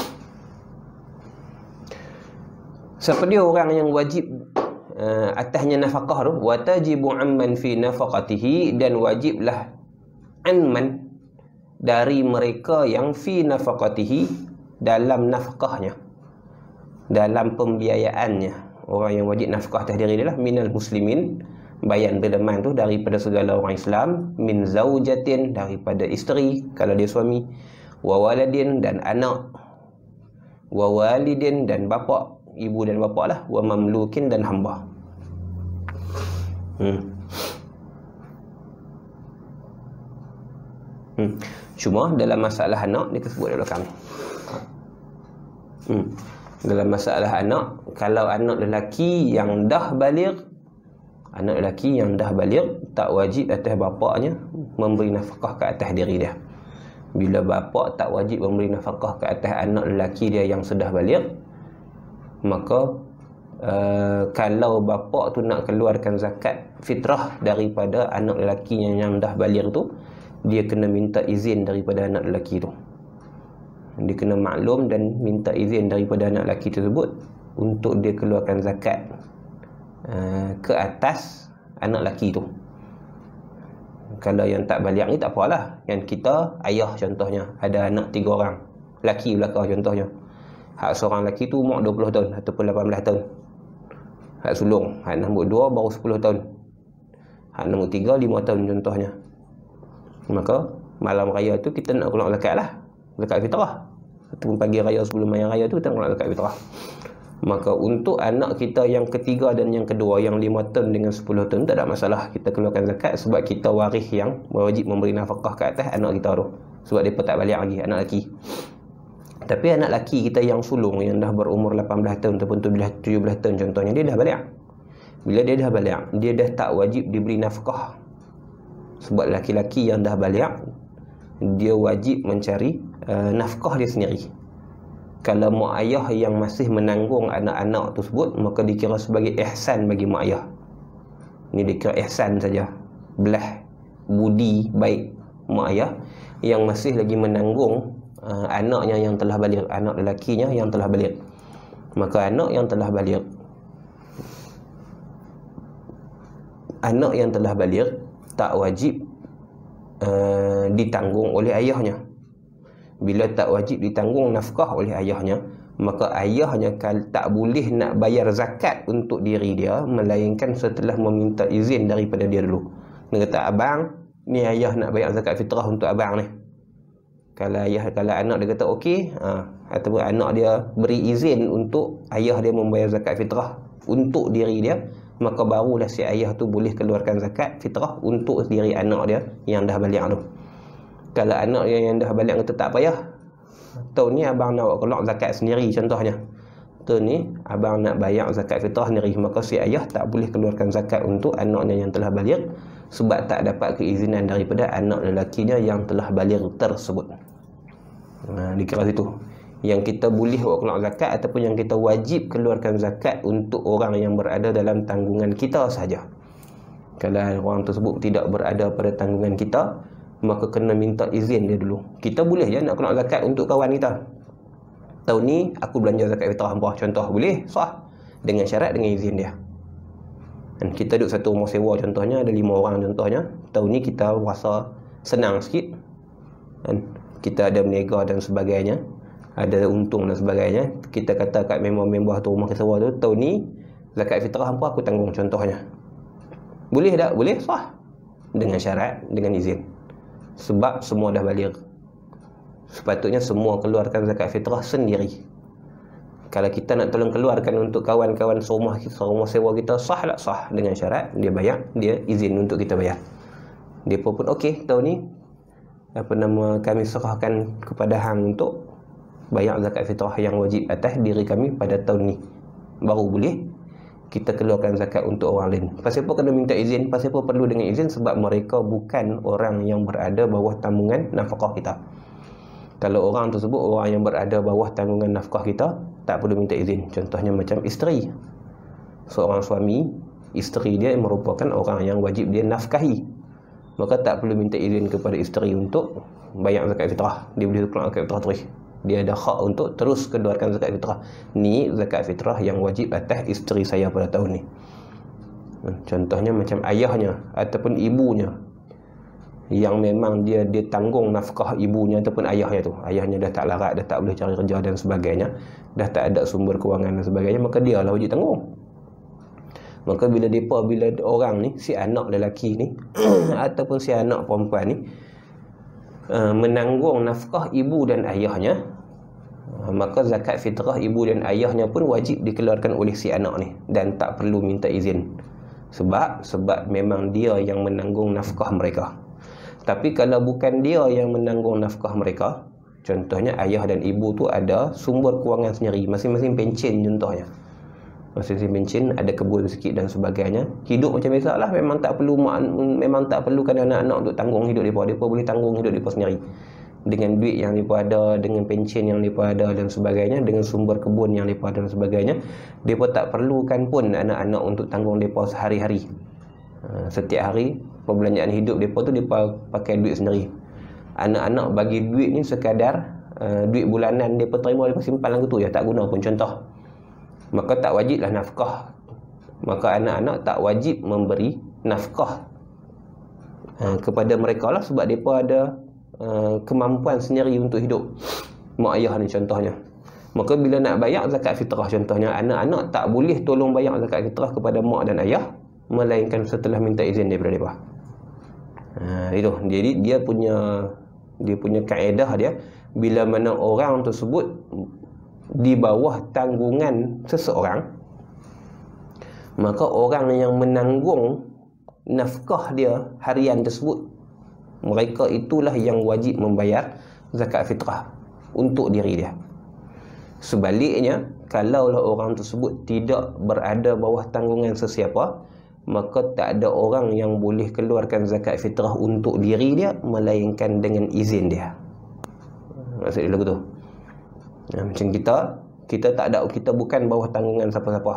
Siapa dia orang yang wajib uh, atasnya nafkah tu? Wa tajibu amman fi nafaqatihi, dan wajiblah amman, dari mereka yang fi nafaqatihi, dalam nafkahnya, dalam pembiayaannya. Orang yang wajib nafkah atas diri dia lah, minal muslimin, bayan berdeman tu daripada segala orang Islam, min zaujatin, daripada isteri kalau dia suami, wa waladin, dan anak, wa walidin, dan bapa, ibu dan bapa lah, wa mamlukin, dan hamba. hmm. Hmm. Cuma dalam masalah anak dia sebut di belakang. hmm. Dalam masalah anak, kalau anak lelaki yang dah baligh, anak lelaki yang dah baligh, tak wajib atas bapaknya memberi nafkah ke atas diri dia. Bila bapa tak wajib memberi nafkah ke atas anak lelaki dia yang sudah baligh, maka uh, kalau bapa tu nak keluarkan zakat fitrah daripada anak lelaki yang, yang dah baligh tu, dia kena minta izin daripada anak lelaki tu. Dia kena maklum dan minta izin daripada anak lelaki tersebut untuk dia keluarkan zakat uh, ke atas anak lelaki tu. Kalau yang tak baligh ni tak apalah. Yang kita ayah contohnya, ada anak tiga orang lelaki belakang contohnya. Hak seorang lelaki tu umur dua puluh tahun ataupun lapan belas tahun. Hak sulung, hak nombor dua baru sepuluh tahun. Hak nombor tiga lima tahun contohnya. Maka malam raya tu kita nak keluar zakat lah, zakat fitrah. Ataupun pagi raya sebelum maya raya tu kita nak keluar zakat fitrah. Maka untuk anak kita yang ketiga dan yang kedua, yang lima tahun dengan sepuluh tahun, tak ada masalah kita keluarkan zakat, sebab kita waris yang wajib memberi nafkah ke atas anak kita tu, sebab dia tak balik lagi, anak lelaki. Tapi anak lelaki kita yang sulung, yang dah berumur lapan belas tahun ataupun tujuh belas tahun contohnya, dia dah balik. Bila dia dah balik, dia dah tak wajib diberi nafkah. Sebab lelaki-lelaki yang dah balik, dia wajib mencari uh, nafkah dia sendiri. Kalau mak ayah yang masih menanggung anak-anak tersebut, maka dikira sebagai ihsan bagi mak ayah. Ini dikira ihsan saja, belah budi baik mak ayah yang masih lagi menanggung uh, anaknya yang telah baligh, anak lelakinya yang telah baligh. Maka anak yang telah baligh, anak yang telah baligh tak wajib uh, ditanggung oleh ayahnya. Bila tak wajib ditanggung nafkah oleh ayahnya, maka ayahnya tak boleh nak bayar zakat untuk diri dia, melainkan setelah meminta izin daripada dia dulu. Dia kata, abang, ni ayah nak bayar zakat fitrah untuk abang ni. Kalau ayah, kalau anak dia kata okey, ha, ataupun anak dia beri izin untuk ayah dia membayar zakat fitrah untuk diri dia, maka barulah si ayah tu boleh keluarkan zakat fitrah untuk diri anak dia yang dah baligh tu. Kalau anak dia yang dah baligh kata tak payah, tahun ni abang nak keluar zakat sendiri contohnya, tahun ni abang nak bayar zakat fitrah sendiri, maka si ayah tak boleh keluarkan zakat untuk anaknya yang telah baligh, sebab tak dapat keizinan daripada anak lelakinya yang telah baligh tersebut. Ha, dikira situ. Yang kita boleh buat keluar zakat ataupun yang kita wajib keluarkan zakat untuk orang yang berada dalam tanggungan kita sahaja. Kalau orang tersebut tidak berada pada tanggungan kita, maka kena minta izin dia dulu. Kita boleh je nak keluar zakat untuk kawan kita. Tahun ni aku belanja zakat fitrah hampa, contoh, boleh, sah, dengan syarat dengan izin dia. Dan kita duduk satu rumah sewa contohnya, ada lima orang contohnya. Tahun ni kita rasa senang sikit, dan kita ada berniaga dan sebagainya, ada untung dan sebagainya. Kita kata kat member-member tu rumah sewa tu, tahun ni zakat fitrah hampa aku tanggung contohnya. Boleh tak? Boleh, sah, dengan syarat, dengan izin. Sebab semua dah baligh. Sepatutnya semua keluarkan zakat fitrah sendiri. Kalau kita nak tolong keluarkan untuk kawan-kawan serumah kita, serumah sewa kita, sah tak? Sah, dengan syarat dia bayar, dia izin untuk kita bayar. Dia pun okey, tahun ni apa nama kami serahkan kepada hang untuk bayar zakat fitrah yang wajib atas diri kami pada tahun ni. Baru boleh kita keluarkan zakat untuk orang lain. Pasal apa kena minta izin? Pasal apa perlu dengan izin? Sebab mereka bukan orang yang berada bawah tanggungan nafkah kita. Kalau orang tersebut orang yang berada bawah tanggungan nafkah kita, tak perlu minta izin. Contohnya macam isteri. Seorang suami, isteri dia merupakan orang yang wajib dia nafkahi. Maka tak perlu minta izin kepada isteri untuk bayar zakat fitrah. Dia boleh keluar zakat fitrah terus. Dia ada hak untuk terus keluarkan zakat fitrah. Ni zakat fitrah yang wajib atas isteri saya pada tahun ni. Contohnya macam ayahnya ataupun ibunya, yang memang dia dia tanggung nafkah ibunya ataupun ayahnya tu. Ayahnya dah tak larat, dah tak boleh cari kerja dan sebagainya, dah tak ada sumber kewangan dan sebagainya, maka dia lah wajib tanggung. Maka bila depa, bila orang ni, si anak lelaki ni ataupun si anak perempuan ni uh, menanggung nafkah ibu dan ayahnya, uh, maka zakat fitrah ibu dan ayahnya pun wajib dikeluarkan oleh si anak ni, dan tak perlu minta izin. Sebab sebab memang dia yang menanggung nafkah mereka. Tapi kalau bukan dia yang menanggung nafkah mereka, contohnya ayah dan ibu tu ada sumber kewangan sendiri, masing-masing pencen contohnya, masing-masing pencen, ada kebun sikit dan sebagainya, hidup macam biasa lah. Memang tak perlu memang tak perlukan anak-anak untuk tanggung hidup mereka. Mereka boleh tanggung hidup mereka sendiri dengan duit yang mereka ada, dengan pencen yang mereka ada dan sebagainya, dengan sumber kebun yang mereka ada dan sebagainya. Mereka tak perlukan pun anak-anak untuk tanggung mereka sehari-hari. Setiap hari perbelanjaan hidup mereka tu mereka pakai duit sendiri. Anak-anak bagi duit ni sekadar uh, duit bulanan mereka terima, mereka simpan lagu tu je, tak guna pun contoh. Maka tak wajiblah nafkah. Maka anak-anak tak wajib memberi nafkah uh, kepada mereka lah, sebab mereka ada uh, kemampuan sendiri untuk hidup. Mak ayah ni contohnya. Maka bila nak bayar zakat fitrah contohnya, anak-anak tak boleh tolong bayar zakat fitrah kepada mak dan ayah, melainkan setelah minta izin daripada mereka. Ha, itu. Jadi dia punya dia punya kaedah dia, bila mana orang tersebut di bawah tanggungan seseorang, maka orang yang menanggung nafkah dia harian tersebut, mereka itulah yang wajib membayar zakat fitrah untuk diri dia. Sebaliknya, kalaulah orang tersebut tidak berada bawah tanggungan sesiapa, maka tak ada orang yang boleh keluarkan zakat fitrah untuk diri dia melainkan dengan izin dia. Maksudnya lagu tu. Ya, macam kita, kita tak ada, kita bukan bawah tanggungan siapa-siapa.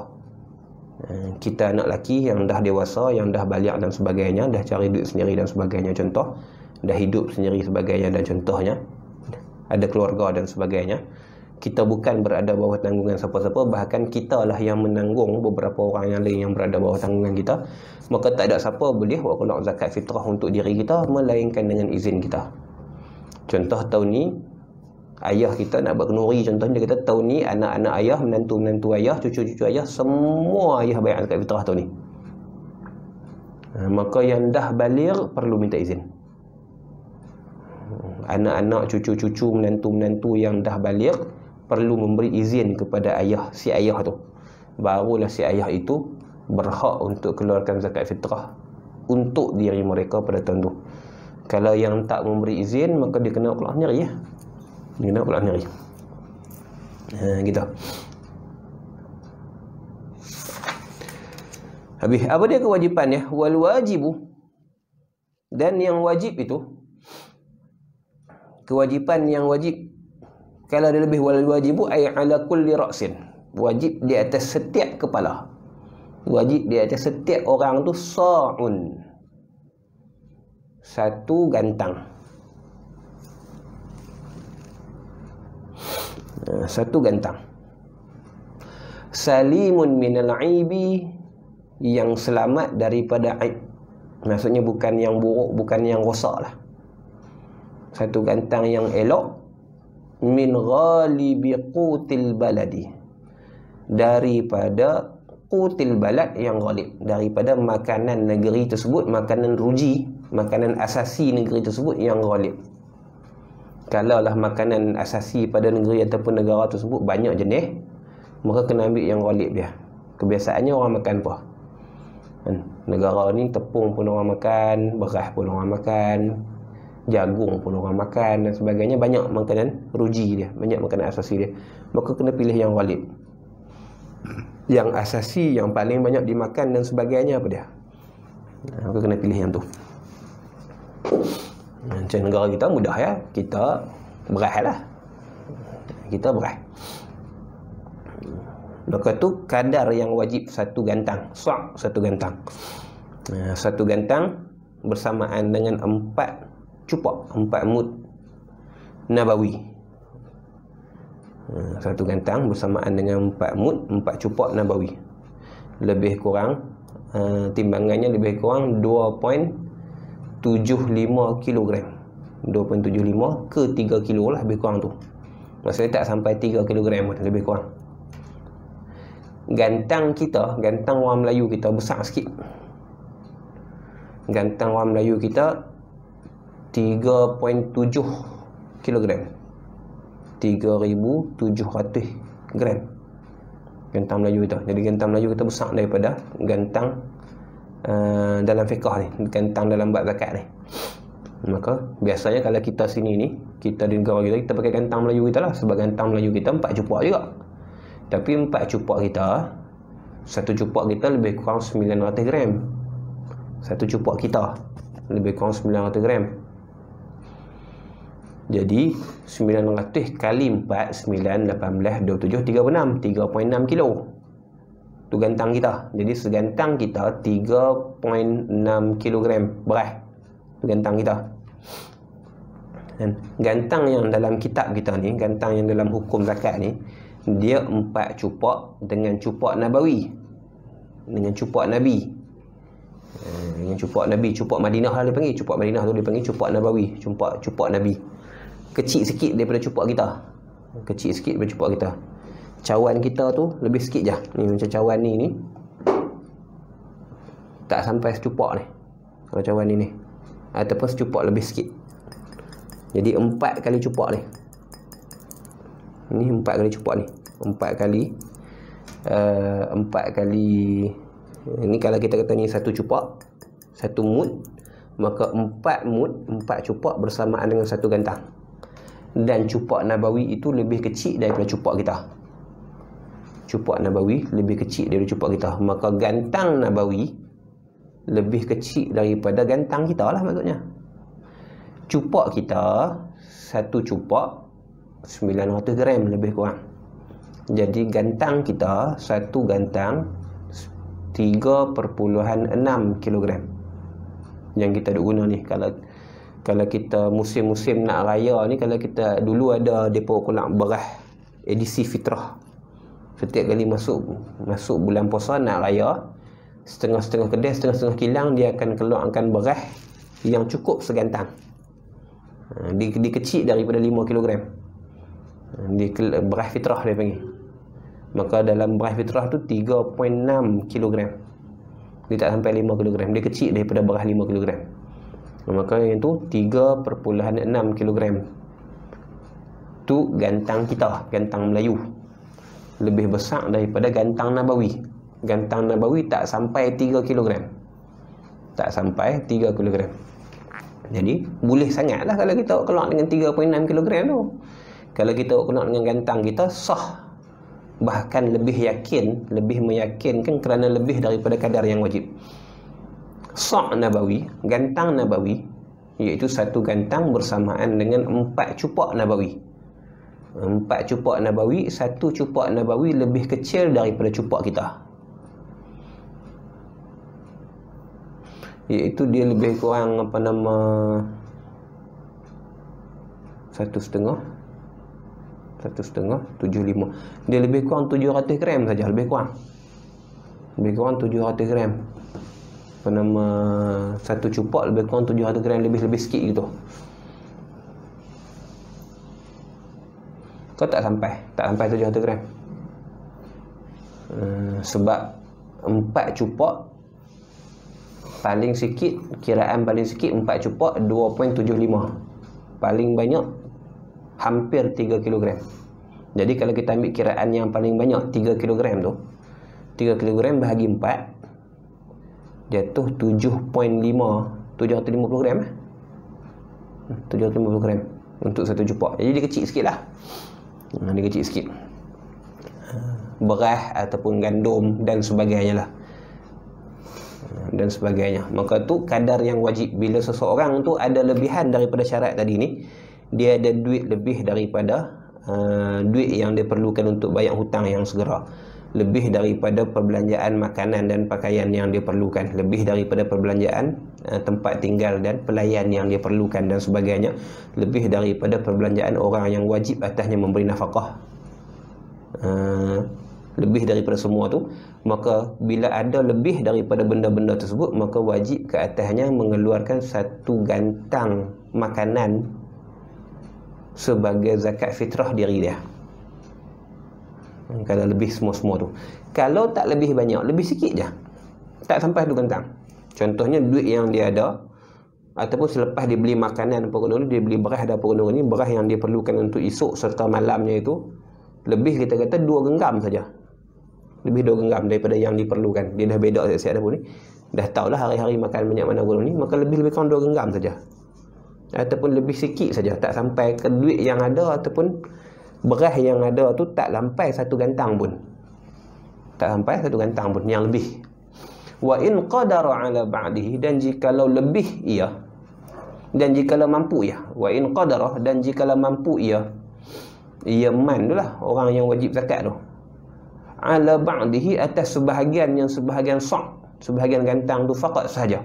Kita anak lelaki yang dah dewasa, yang dah balik dan sebagainya, dah cari duit sendiri dan sebagainya contoh, dah hidup sendiri sebagainya dan contohnya, ada keluarga dan sebagainya. Kita bukan berada bawah tanggungan siapa-siapa, bahkan kita lah yang menanggung beberapa orang yang lain yang berada bawah tanggungan kita. Maka tak ada siapa boleh buat keluar zakat fitrah untuk diri kita melainkan dengan izin kita. Contoh tahun ni ayah kita nak buat kenduri, contohnya dia kata tahun ni anak-anak ayah, menantu-menantu ayah, cucu-cucu ayah, semua ayah bayar zakat fitrah tahun ni. Ha, maka yang dah baligh perlu minta izin. Anak-anak, cucu-cucu, menantu-menantu yang dah baligh perlu memberi izin kepada ayah, si ayah tu. Barulah si ayah itu berhak untuk keluarkan zakat fitrah untuk diri mereka pada tahun tu. Kalau yang tak memberi izin, maka dia kena keluar sendiri ya. Dia kena keluar sendiri. Ha, gitu. Habis, apa dia kewajipan ya? Wal wajibu, dan yang wajib itu, kewajipan yang wajib Kalau dia lebih, wal wajibu ay ala kulli ra'sin, wajib di atas setiap kepala, wajib di atas setiap orang tu sa'un, satu gantang. Satu gantang. Salimun minal aibi, yang selamat daripada aib. Maksudnya bukan yang buruk, bukan yang rosak lah. Satu gantang yang elok. Min ghalibi qutil baladi, daripada qutil balad yang ghalib, daripada makanan negeri tersebut, makanan ruji, makanan asasi negeri tersebut yang ghalib. Kalaulah makanan asasi pada negeri ataupun negara tersebut banyak jenis, maka kena ambil yang ghalib dia. Kebiasaannya orang makan apa? Negara ni tepung pun orang makan, beras pun orang makan, jagung pun orang makan dan sebagainya. Banyak makanan ruji dia, banyak makanan asasi dia. Maka kena pilih yang ghalib, yang asasi, yang paling banyak dimakan dan sebagainya apa dia. Maka kena pilih yang tu. Macam negara kita mudah ya, kita beras lah, kita beras. Maka tu kadar yang wajib satu gantang, sa' satu gantang. Satu gantang bersamaan dengan empat cupak, empat mud nabawi. Satu gantang bersamaan dengan empat mud, empat cupak nabawi. Lebih kurang uh, timbangannya lebih kurang dua perpuluhan tujuh lima kilogram. dua perpuluhan tujuh lima ke tiga kilo lah, lebih kurang tu. Maksudnya tak sampai tiga kilogram pun, lebih kurang. Gantang kita, gantang orang Melayu kita besar sikit. Gantang orang Melayu kita tiga perpuluhan tujuh kilogram, tiga ribu tujuh ratus gram gantang Melayu kita. Jadi gantang Melayu kita besar daripada gantang uh, dalam fiqah ni, gantang dalam bab zakat ni. Maka biasanya kalau kita sini ni, kita di negara kita, kita pakai gantang Melayu kita lah. Sebab gantang Melayu kita empat cupak juga. Tapi empat cupak kita, satu cupak kita lebih kurang sembilan ratus gram. Satu cupak kita lebih kurang sembilan ratus gram. Jadi sembilan ratus kali empat, sembilan, lapan belas, dua puluh tujuh, tiga puluh enam, tiga perpuluhan enam kilo. Tu gantang kita. Jadi segantang kita tiga perpuluhan enam kilogram beras. Tu gantang kita. Dan gantang yang dalam kitab kita ni, gantang yang dalam hukum zakat ni, dia empat cupak dengan cupak nabawi, dengan cupak nabi, dengan cupak nabi, cupak Madinah lah dia panggil. Cupak Madinah tu dia panggil cupak nabawi, cupak cupak nabi. Kecil sikit daripada cupak kita, kecil sikit daripada cupak kita. Cawan kita tu lebih sikit je. Ni macam cawan ni ni tak sampai secupak ni, kalau cawan ni ni, ataupun secupak lebih sikit. Jadi empat kali cupak ni. Ni empat kali cupak ni. Empat kali uh, Empat kali. Ini kalau kita kata ni satu cupak, satu mud, maka empat mud, empat cupak bersamaan dengan satu gantang. Dan cupak nabawi itu lebih kecil daripada cupak kita. Cupak nabawi lebih kecil daripada cupak kita. Maka gantang nabawi lebih kecil daripada gantang kita lah maksudnya. Cupak kita, satu cupak sembilan ratus gram lebih kurang. Jadi gantang kita, satu gantang tiga perpuluhan enam kilogram yang kita duk guna ni. Kalau kalau kita musim-musim nak raya ni, kalau kita dulu ada depa nak beras edisi fitrah. Setiap kali masuk masuk bulan puasa nak raya, setengah-setengah kedai, setengah-setengah kilang dia akan keluarkan beras yang cukup segantang. Dia, dia kecil daripada lima kilogram. Dia beras fitrah dia panggil. Maka dalam beras fitrah tu tiga perpuluhan enam kilogram. Dia tak sampai lima kilogram. Dia kecil daripada beras lima kilogram. Maka yang tu tiga perpuluhan enam kilogram. Tu gantang kita, gantang Melayu. Lebih besar daripada gantang nabawi. Gantang nabawi tak sampai tiga kilogram. Tak sampai tiga kilogram. Jadi boleh sangatlah kalau kita keluar dengan tiga perpuluhan enam kilogram tu. Kalau kita keluar dengan gantang kita sah. Bahkan lebih yakin, lebih meyakinkan kerana lebih daripada kadar yang wajib. Sa' nabawi, gantang nabawi, iaitu satu gantang bersamaan dengan empat cupak nabawi. Empat cupak nabawi, satu cupak nabawi lebih kecil daripada cupak kita, iaitu dia lebih kurang apa nama satu setengah satu setengah tujuh lima, dia lebih kurang tujuh ratus gram saja, lebih kurang lebih kurang tujuh ratus gram apa nama satu cupak lebih kurang tujuh ratus gram, lebih lebih sikit gitu. Kau tak sampai tak sampai tujuh ratus gram. Hmm, sebab empat cupak paling sikit, kiraan paling sikit empat cupak dua perpuluhan tujuh lima, paling banyak hampir tiga kilogram. Jadi kalau kita ambil kiraan yang paling banyak tiga kilogram tu, tiga kilogram bahagi empat, jatuh tujuh perpuluhan lima, tujuh ratus lima puluh gram, tujuh ratus lima puluh gram untuk satu cupak. Jadi dia kecil sikit lah. Dia kecil sikit. Beras ataupun gandum dan sebagainya lah, dan sebagainya. Maka tu kadar yang wajib. Bila seseorang tu ada lebihan daripada syarat tadi ni, dia ada duit lebih daripada uh, duit yang dia perlukan untuk bayar hutang yang segera, lebih daripada perbelanjaan makanan dan pakaian yang dia perlukan, lebih daripada perbelanjaan uh, tempat tinggal dan pelayan yang dia perlukan dan sebagainya, lebih daripada perbelanjaan orang yang wajib atasnya memberi nafkah, uh, lebih daripada semua tu. Maka bila ada lebih daripada benda-benda tersebut, maka wajib ke atasnya mengeluarkan satu gantang makanan sebagai zakat fitrah diri dia. Kalau lebih semua-semua tu. Kalau tak lebih banyak, lebih sikit je, tak sampai satu gantang. Contohnya duit yang dia ada, ataupun selepas dia beli makanan apa benda ni, dia beli beras dan apa benda ni, beras yang dia perlukan untuk esok serta malamnya itu, lebih kita kata dua genggam saja. Lebih dua genggam daripada yang diperlukan. Dia dah beda siap-siap dah pun ni. Dah tahulah hari-hari makan banyak mana benda ni, maka lebih-lebih kurang dua genggam saja. Ataupun lebih sikit saja, tak sampai ke duit yang ada, ataupun beras yang ada tu tak sampai satu gantang pun, tak sampai satu gantang pun yang lebih. Wa in qadara ala ba'dihi, dan jikalau lebih ia, dan jikalau mampu ia. Wa in qadara, dan jikalau mampu ia, ia man tu lah orang yang wajib zakat tu, ala ba'dihi, atas sebahagian yang sebahagian sok, sebahagian gantang tu faqat sahaja.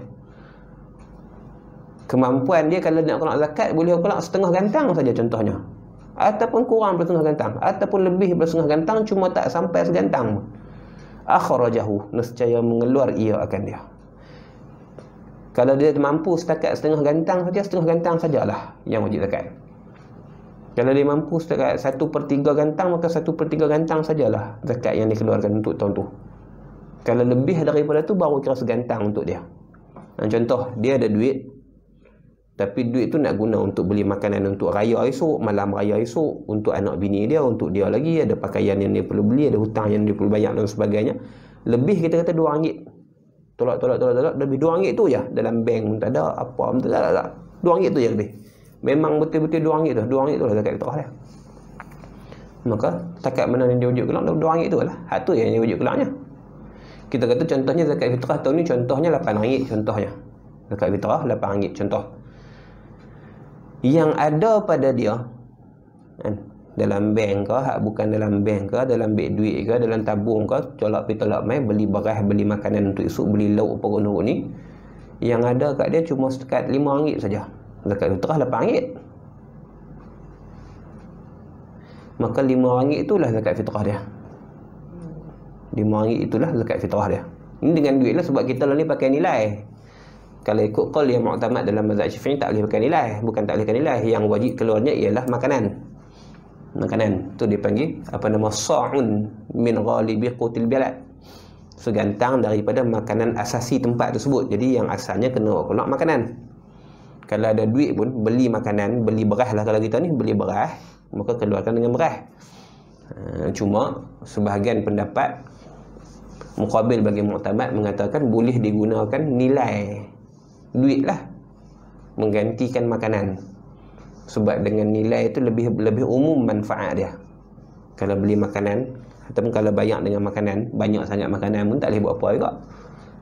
Kemampuan dia kalau nak keluar zakat boleh keluar setengah gantang saja contohnya, ataupun kurang daripada setengah gantang, ataupun lebih daripada setengah gantang cuma tak sampai segantang pun, akhrajahu, nescaya mengeluar ia akan dia. Kalau dia mampu setakat setengah gantang saja, setengah gantang sajalah yang wajib zakat. Kalau dia mampu setakat satu per tiga gantang, maka satu per tiga gantang sajalah zakat yang dikeluarkan untuk tahun tu. Kalau lebih daripada tu baru kira segantang untuk dia. Nah, contoh, dia ada duit, tapi duit tu nak guna untuk beli makanan untuk raya esok, malam raya esok, untuk anak bini dia, untuk dia lagi, ada pakaian yang dia perlu beli, ada hutang yang dia perlu bayar dan sebagainya. Lebih kita kata dua ringgit. Tolak, tolak, tolak, tolak. Lebih dua ringgit tu je. Dalam bank pun tak ada, apa pun tak ada. Tak, tak. dua ringgit tu je lebih. Memang betul-betul dua ringgit tu. dua ringgit tu lah zakat fitrah dia. Maka, takat mana yang dia wujud keluar, dua ringgit tu lah. Hak tu yang dia wujud keluarnya. Kita kata contohnya zakat fitrah tahun ni, contohnya lapan ringgit contohnya. Zakat fitrah lapan ringgit contoh. Yang ada pada dia kan, dalam bank ke, hak bukan dalam bank ke, dalam beg duit ke, dalam tabung ke, colak pi tolak mai, beli beras, beli makanan untuk esok, beli lauk apa guna ni, yang ada kat dia cuma sekat lima ringgit saja. Zakat fitrah lapan ringgit. Maka lima ringgit itulah zakat fitrah dia. lima ringgit itulah zakat fitrah dia. Ini dengan duit lah, sebab kita lah ni pakai nilai. Kalau ikut qaul yang mu'tamad dalam mazhab Syafi'i, tak boleh pakai nilai. Bukan tak boleh pakai nilai, yang wajib keluarnya ialah makanan. Makanan tu dipanggil apa nama, sa'un min ghalibi qutil balad, segantang daripada makanan asasi tempat tersebut. Jadi yang asalnya kena keluar makanan. Kalau ada duit pun beli makanan, beli beras lah, kalau kita ni beli beras, maka keluarkan dengan beras. Ha, cuma sebahagian pendapat muqabil bagi mu'tamad mengatakan boleh digunakan nilai duit lah menggantikan makanan, sebab dengan nilai itu lebih lebih umum manfaat dia. Kalau beli makanan ataupun kalau banyak dengan makanan, banyak sangat makanan pun tak boleh buat apa juga.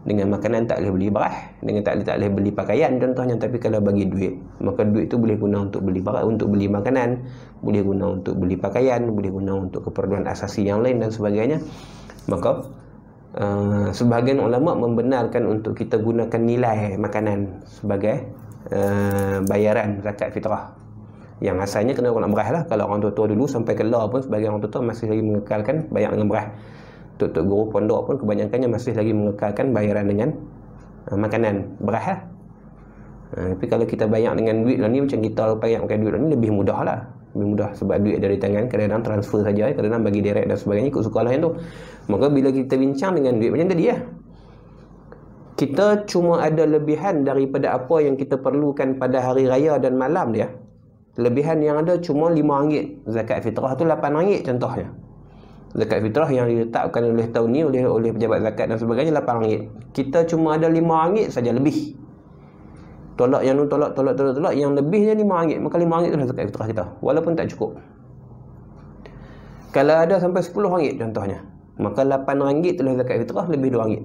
Dengan makanan tak boleh beli beras, dengan tak boleh tak boleh beli pakaian contohnya. Tapi kalau bagi duit, maka duit tu boleh guna untuk beli beras, untuk beli makanan, boleh guna untuk beli pakaian, boleh guna untuk keperluan asasi yang lain dan sebagainya. Maka uh, sebahagian ulama membenarkan untuk kita gunakan nilai makanan sebagai uh, bayaran zakat fitrah. Yang asalnya kena guna beras lah. Kalau orang tua-tua dulu sampai kelar pun sebahagian orang tua-tua masih lagi mengekalkan bayar dengan beras. Tok-tok guru pondok pun kebanyakannya masih lagi mengekalkan bayaran dengan uh, makanan beras lah. Uh, tapi kalau kita bayar dengan duit lah ni, macam kita bayar pakai duit lah ni, lebih mudah lah. Lebih mudah sebab duit dari tangan, kadang-kadang transfer saja, kadang-kadang bagi direct dan sebagainya, ikut suka lah yang tu. Maka bila kita bincang dengan duit macam tadi lah, kita cuma ada lebihan daripada apa yang kita perlukan pada hari raya dan malam dia. Lebihan yang ada cuma lima ringgit. Zakat fitrah tu lapan ringgit contohnya. Zakat fitrah yang diletakkan oleh tahun ni oleh oleh pejabat zakat dan sebagainya lapan ringgit. Kita cuma ada lima ringgit saja lebih. Tolak yang tu tolak tolak tolak tolak yang lebihnya lima ringgit. Maka lima ringgit itulah zakat fitrah kita. Walaupun tak cukup. Kalau ada sampai sepuluh ringgit contohnya, maka lapan ringgit itulah zakat fitrah, lebih dua ringgit.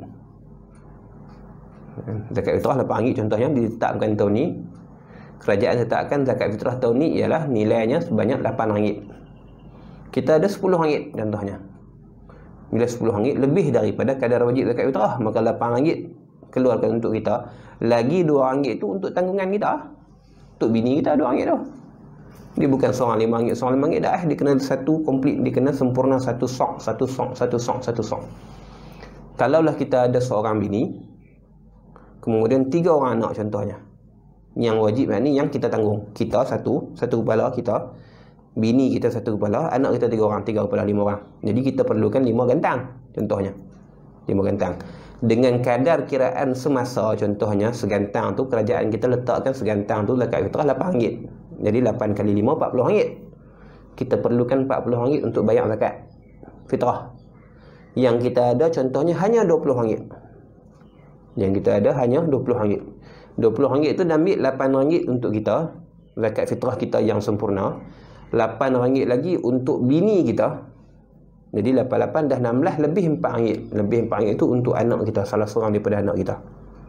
Zakat fitrah lapan ringgit contohnya ditetapkan tahun ni. Kerajaan tetapkan zakat fitrah tahun ni ialah nilainya sebanyak lapan ringgit. Kita ada sepuluh ringgit contohnya. Bila sepuluh ringgit lebih daripada kadar wajib zakat fitrah, maka lapan ringgit keluarkan untuk kita. Lagi dua ringgit tu untuk tanggungan kita. Untuk bini kita dua ringgit tu. Dia bukan seorang lima ringgit, seorang lima ringgit dah. Dia kena satu komplit, dia kena sempurna satu sok, satu sok, satu sok, satu sok. Kalaulah kita ada seorang bini, kemudian tiga orang anak contohnya. Yang wajib ni yang kita tanggung. Kita satu, satu kepala kita. Bini kita satu kepala, anak kita tiga orang, tiga kepala lima orang. Jadi kita perlukan lima gantang contohnya. Lima gantang. Dengan kadar kiraan semasa contohnya, segantang tu kerajaan kita letakkan segantang tu zakat fitrah lapan ringgit. Jadi lapan kali lima, empat puluh ringgit. Kita perlukan empat puluh ringgit untuk bayar zakat fitrah. Yang kita ada contohnya hanya dua puluh ringgit. Yang kita ada hanya dua puluh ringgit. dua puluh ringgit tu dah ambil lapan ringgit untuk kita, zakat fitrah kita yang sempurna. lapan ringgit lagi untuk bini kita. Jadi lapan lapan dah enam belas, lebih empat ringgit. Lebih empat ringgit tu untuk anak kita, salah seorang daripada anak kita.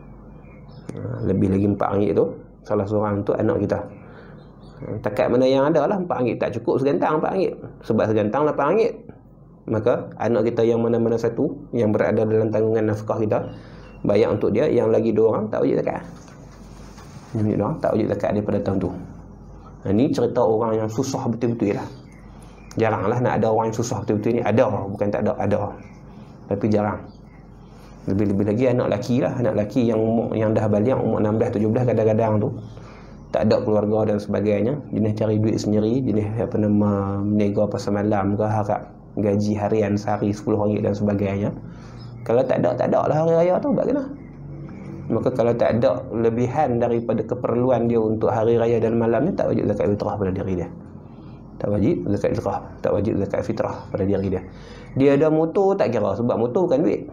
Lebih lagi empat ringgit tu salah seorang untuk anak kita. Takat mana yang ada lah, empat ringgit tak cukup segantang empat ringgit. Sebab segantang lapan ringgit. Maka anak kita yang mana-mana satu yang berada dalam tanggungan nafkah kita, bayar untuk dia. Yang lagi dua orang tak wajib zakat. Yang orang tak wajib zakat daripada tahun tu. Ini cerita orang yang susah betul-betul lah. Jaranglah nak ada orang yang susah betul-betul ni. Ada, bukan tak ada, ada. Tapi jarang. Lebih-lebih lagi anak lelaki lah. Anak lelaki yang umur, yang dah balik, umur enam belas, tujuh belas kadang-kadang tu. Tak ada keluarga dan sebagainya. Jenis cari duit sendiri. Jenis apa nama, menega pasal malam ke, harap gaji harian sehari sepuluh ringgit dan sebagainya. Kalau tak ada, tak ada lah hari raya tu. Bagaimana? Maka kalau tak ada lebihan daripada keperluan dia untuk hari raya dan malam ni, tak wajib zakat fitrah pada diri dia. Tak wajib zakat fitrah, tak wajib zakat fitrah pada diri dia. Dia ada motor tak kira, sebab motor bukan duit.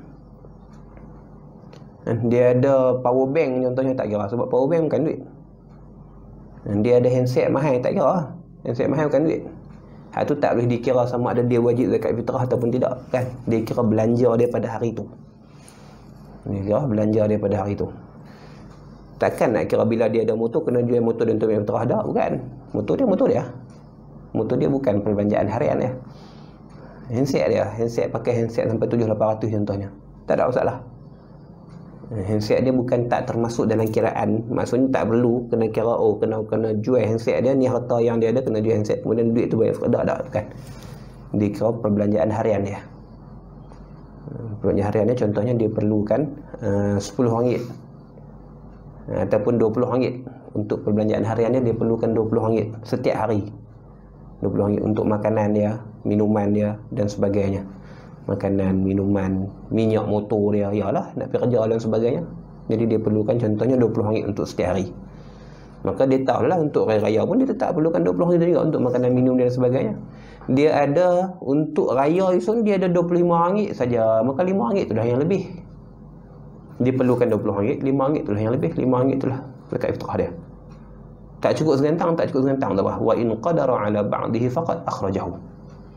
Dia ada power bank contohnya tak kira, sebab power bank bukan duit. Dia ada handset mahal tak kira, handset mahal bukan duit. Hak tu tak boleh dikira sama ada dia wajib zakat fitrah ataupun tidak, kan? Dia kira belanja dia pada hari tu. Dia kira belanja dia pada hari tu. Takkan nak kira bila dia ada motor kena jual motor dan untuk bayar fitrah, dah, bukan. Motor dia motor dia. Motor dia bukan perbelanjaan harian dia. Handset dia, handset pakai handset sampai tujuh lapan ratus contohnya. Tak ada masalah. Handset dia bukan tak termasuk dalam kiraan. Maksudnya tak perlu kena kira oh kena kena jual handset dia, ni harta yang dia ada kena jual handset. Kemudian duit tu bayar fitrah, tak, bukan. Dia kira perbelanjaan harian dia. Perbelanjaan harian dia contohnya dia perlukan uh, sepuluh ringgit uh, ataupun dua puluh ringgit. Untuk perbelanjaan harian dia, dia perlukan dua puluh ringgit setiap hari. dua puluh ringgit untuk makanan dia, minuman dia dan sebagainya. Makanan, minuman, minyak motor dia, yalah nak pergi kerja dan sebagainya. Jadi dia perlukan contohnya dua puluh ringgit untuk setiap hari. Maka dia tahulah untuk raya pun dia tetap perlukan dua puluh ringgit juga untuk makanan, minum dan sebagainya. Dia ada untuk raya isun dia ada dua puluh lima ringgit saja. Maka lima ringgit itulah yang lebih. Dia perlukan dua puluh ringgit, lima ringgit itulah yang lebih. lima ringgit itulah zakat fitrah dia. Tak cukup segantang, tak cukup segantang tak apa. Wa in qadara ala ba'dihi faqad akhrajahu.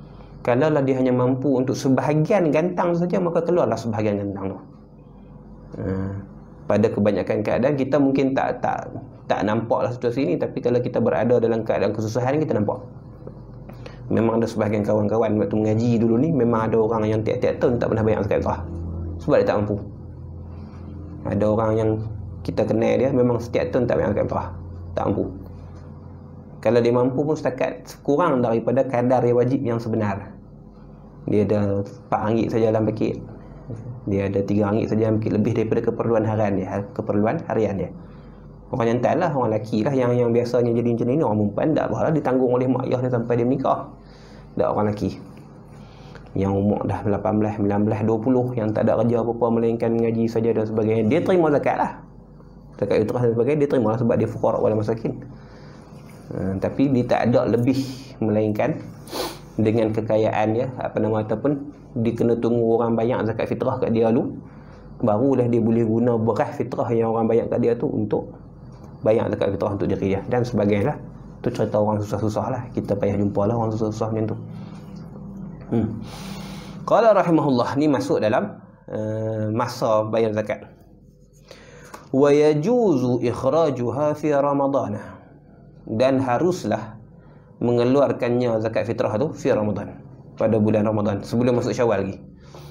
Kalaulah dia hanya mampu untuk sebahagian gantang saja, maka keluarlah sebahagian gantang tu. Uh, pada kebanyakan keadaan kita mungkin tak tak tak nampaklah situasi ini, tapi kalau kita berada dalam keadaan kesusahan kita nampak. Memang ada sebahagian kawan-kawan waktu mengaji dulu ni, memang ada orang yang tiap-tiap tahun tak pernah bayar zakat fitrah sebab dia tak mampu. Ada orang yang kita kenal dia memang setiap tahun tak bayar zakat fitrah, tak mampu. Kalau dia mampu pun setakat kurang daripada kadar yang wajib yang sebenar. Dia ada empat ringgit saja dalam paket, dia ada tiga ringgit saja dalam paket, lebih daripada keperluan harian dia, keperluan harian dia. Orang jantan lah, orang lelaki lah yang yang biasanya jadi macam ni. Orang perempuan tak apalah, ditanggung oleh mak ayah dia sampai dia menikah. Tak orang lelaki yang umur dah lapan belas, sembilan belas, dua puluh, yang tak ada kerja apa-apa melainkan mengaji saja dan sebagainya, dia terima zakat lah, zakat fitrah dan sebagainya, dia terima lah sebab dia fuqara wal masakin. Uh, tapi dia tak ada lebih melainkan dengan kekayaan dia, apa nama, ataupun dia kena tunggu orang bayar zakat fitrah kat dia dulu, barulah dia boleh guna beras fitrah yang orang bayar kat dia tu untuk bayar zakat fitrah untuk diri dia dan sebagainya lah. Tu cerita orang susah-susah lah, kita payah jumpa lah orang susah-susah macam tu. hmm. Qala rahimahullah, ni masuk dalam uh, masa bayar zakat. Wa yajuzu ikhrajuha fi Ramadan, dan haruslah mengeluarkannya zakat fitrah tu fi Ramadan, pada bulan Ramadan, sebelum masuk Syawal lagi.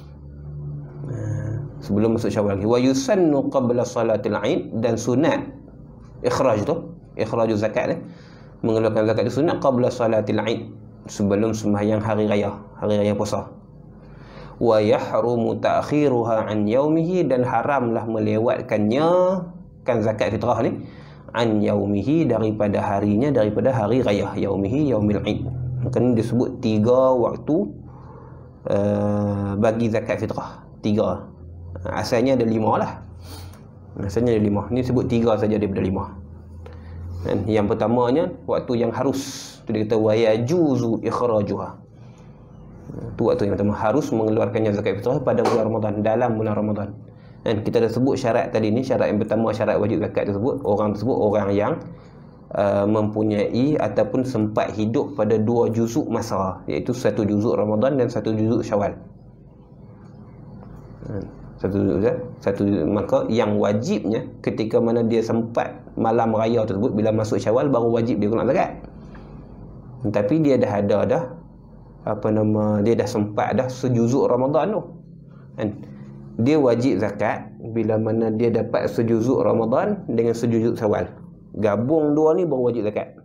Uh, sebelum masuk Syawal lagi. Wa yusannu qabla salatil Aid, dan sunat ikhraj tu, ikhraj zakat ni, mengeluarkan zakat itu sunat qabla salatil Aid, sebelum sembahyang hari raya, hari raya puasa. Wa yahrumu ta'khiruha an yaumihi, dan haramlah melewatkannya kan zakat fitrah ni an yaumihi, daripada harinya, daripada hari raya, yaumihi yaumil Aid. Maka ni disebut tiga waktu uh, bagi zakat fitrah. Tiga, asalnya ada lima lah, asalnya ada lima, ni sebut tiga saja daripada lima. Dan yang pertamanya waktu yang harus, tu dia kata wa yajuzu ikhrajuha, tu waktu yang pertama, harus mengeluarkannya zakat fitrah pada bulan Ramadan, dalam bulan Ramadan. Dan kita dah sebut syarat tadi ni, syarat yang pertama, syarat wajib zakat tersebut, orang tersebut orang yang uh, mempunyai ataupun sempat hidup pada dua juzuk masa, iaitu satu juzuk Ramadan dan satu juzuk Syawal. Satu satu maka yang wajibnya ketika mana dia sempat malam raya tersebut, bila masuk Syawal baru wajib dia kena zakat. Tapi dia dah ada dah apa nama, dia dah sempat dah sejuzuk Ramadan tu kan, dia wajib zakat bila mana dia dapat sejuzuk Ramadan dengan sejuzuk Syawal, gabung dua ni baru wajib zakat.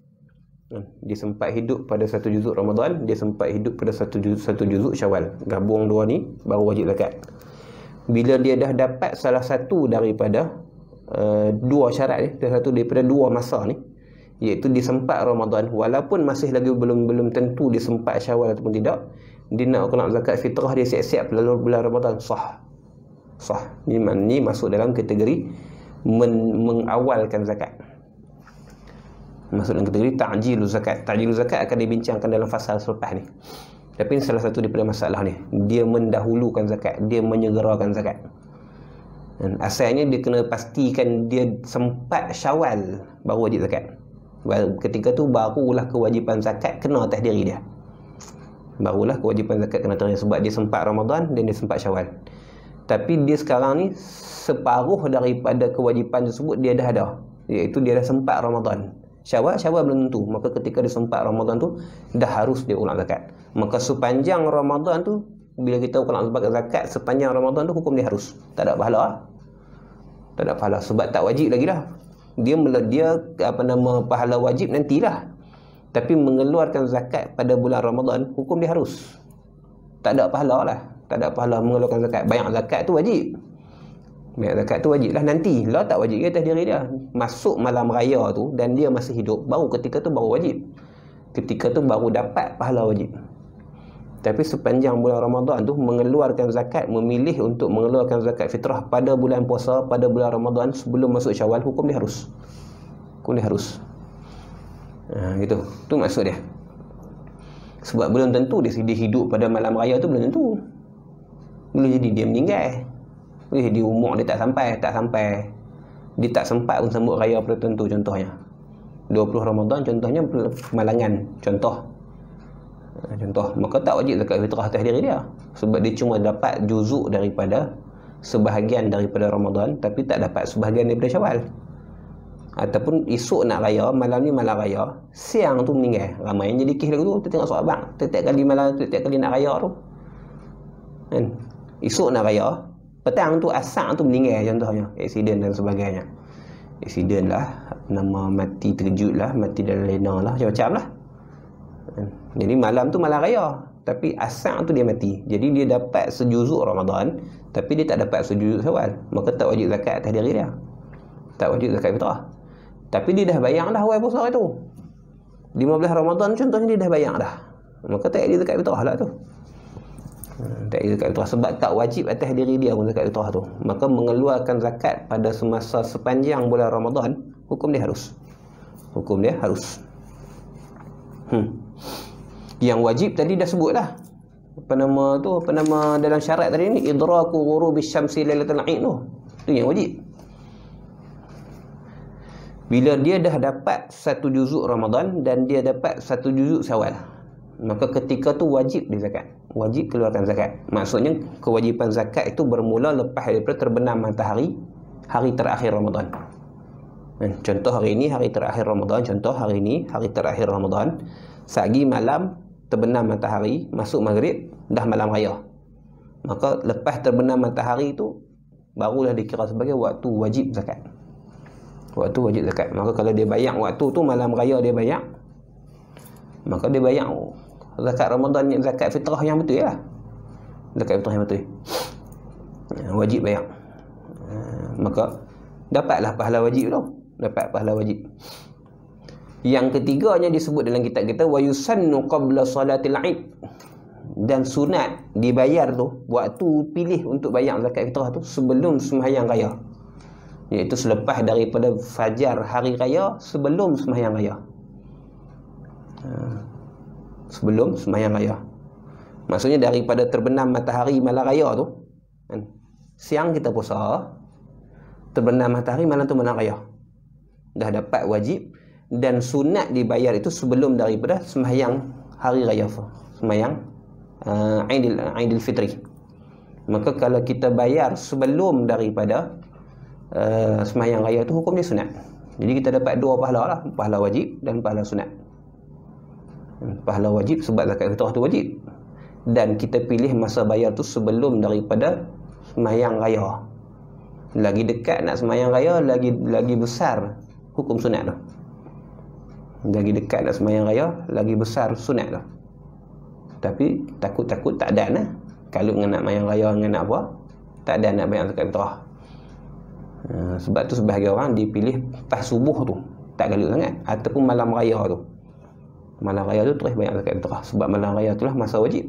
Dia sempat hidup pada satu juzuk Ramadan, dia sempat hidup pada satu juzuk, satu juzuk Syawal, gabung dua ni baru wajib zakat. Bila dia dah dapat salah satu daripada uh, dua syarat ni, salah satu daripada dua masa ni, iaitu disempat Ramadan, walaupun masih lagi belum belum tentu disempat Syawal ataupun tidak, dia nak kena zakat fitrah, dia siap-siap lalu bulan Ramadan, sah. Sah. Ni, ni masuk dalam kategori men, mengawalkan zakat. Masuk dalam kategori ta'jilu zakat. Ta'jilu zakat akan dibincangkan dalam fasal selepas ni. Tapi salah satu daripada masalah ni, dia mendahulukan zakat, dia menyegerakan zakat. Dan asalnya dia kena pastikan dia sempat Syawal baru wajib zakat. Ketika tu barulah kewajipan zakat kena atas diri dia. Barulah kewajipan zakat kena atas diri, sebab dia sempat Ramadan dan dia sempat Syawal. Tapi dia sekarang ni separuh daripada kewajipan tersebut dia dah ada, iaitu dia dah sempat Ramadan. Syawal, Syawal belum tentu. Maka ketika dia sempat Ramadan tu, dah harus dia ulang zakat. Maka sepanjang Ramadan tu, bila kita ulang zakat, sepanjang Ramadan tu hukum dia harus. Tak ada pahala lah. Tak ada pahala. Sebab tak wajib lagi lah. Dia, dia apa nama, pahala wajib nantilah. Tapi mengeluarkan zakat pada bulan Ramadan, hukum dia harus. Tak ada pahala lah. Tak ada pahala mengeluarkan zakat. Bayar zakat tu wajib. Bayar zakat tu wajib lah nanti. Lah tak wajib ke atas diri dia. Masuk malam raya tu dan dia masih hidup, baru ketika tu baru wajib. Ketika tu baru dapat pahala wajib. Tapi sepanjang bulan Ramadan tu, mengeluarkan zakat, memilih untuk mengeluarkan zakat fitrah pada bulan puasa, pada bulan Ramadan sebelum masuk Syawal, hukum dia harus. Hukum dia harus. Ha, gitu. Tu maksud dia. Sebab belum tentu dia, dia hidup pada malam raya tu, belum tentu. Boleh jadi dia meninggal. Boleh di umur dia tak sampai, tak sampai. Dia tak sempat pun sambut raya pada tentu, contohnya. dua puluh Ramadan contohnya malangan, contoh. Contoh, maka tak wajib zakat fitrah atas diri dia, sebab dia cuma dapat juzuk daripada sebahagian daripada Ramadan tapi tak dapat sebahagian daripada Syawal. Ataupun esok nak raya, malam ni malam raya, siang tu meninggal. Ramai yang jadi kes lagu tu, kita tengok soal abang, setiap kali malam, setiap kali nak raya tu kan, esok nak raya, petang tu asak tu meninggal contohnya, aksiden dan sebagainya. Aksiden lah, nama mati terkejut lah, mati dalam lena lah, macam-macam lah kan? Jadi malam tu malam raya, tapi asak tu dia mati. Jadi dia dapat sejuzuk Ramadan, tapi dia tak dapat sejuzuk Syawal, maka tak wajib zakat atas diri dia, tak wajib zakat fitrah. Tapi dia dah bayang dah awal puasa itu, lima belas Ramadan contohnya, dia dah bayang dah, maka tak ada zakat fitrah lah tu. Tak ada zakat fitrah sebab tak wajib atas diri dia pun zakat fitrah tu. Maka mengeluarkan zakat pada semasa sepanjang bulan Ramadan, hukum dia harus. Hukum dia harus. Hmm. Yang wajib tadi dah sebut dah. Apa nama tu? Apa nama dalam syarat tadi ni? Idraku ghurubis syamsi lailatul Eid tu. Tu yang wajib. Bila dia dah dapat satu juzuk Ramadan dan dia dapat satu juzuk Syawal, maka ketika tu wajib dia zakat. Wajib keluarkan zakat. Maksudnya kewajipan zakat itu bermula lepas daripada terbenam matahari hari terakhir Ramadan. Contoh hari ini hari terakhir Ramadan, contoh hari ini hari terakhir Ramadan, sagi malam terbenam matahari, masuk maghrib, dah malam raya. Maka lepas terbenam matahari itu barulah dikira sebagai waktu wajib zakat. Waktu wajib zakat. Maka kalau dia bayang waktu tu malam raya dia bayang, maka dia bayang zakat Ramadan, zakat fitrah yang betul lah. Zakat fitrah yang betul, wajib bayang. Maka dapatlah pahala wajib tu. Dapat pahala wajib. Yang ketiganya disebut dalam kitab kita, wa yusannu qabla salatil Eid. Dan sunat dibayar tu, waktu pilih untuk bayar zakat fitrah tu sebelum sembahyang raya, iaitu selepas daripada fajar hari raya, sebelum sembahyang raya. Sebelum sembahyang raya. Maksudnya daripada terbenam matahari malam raya tu kan, siang kita puasa, terbenam matahari malam tu malam raya, dah dapat wajib. Dan sunat dibayar itu sebelum daripada sembahyang hari raya, sembahyang uh, Aidil Aidil Fitri. Maka kalau kita bayar sebelum daripada uh, sembahyang raya itu, hukum dia sunat. Jadi kita dapat dua pahala lah, pahala wajib dan pahala sunat. Pahala wajib sebab zakat fitrah tu wajib, dan kita pilih masa bayar tu sebelum daripada sembahyang raya. Lagi dekat nak sembahyang raya, lagi lagi besar hukum sunat tu. Lagi dekat nak sembahyang raya, lagi besar sunat tu. Tapi takut-takut tak ada lah. Kalau dengan nak sembahyang raya dengan nak apa, tak ada nak bayar zakat fitrah. Uh, sebab tu sebahagian orang dipilih pas subuh tu, tak galut sangat, ataupun malam raya tu. Malam raya tu terus bayar zakat fitrah, sebab malam raya tu lah masa wajib.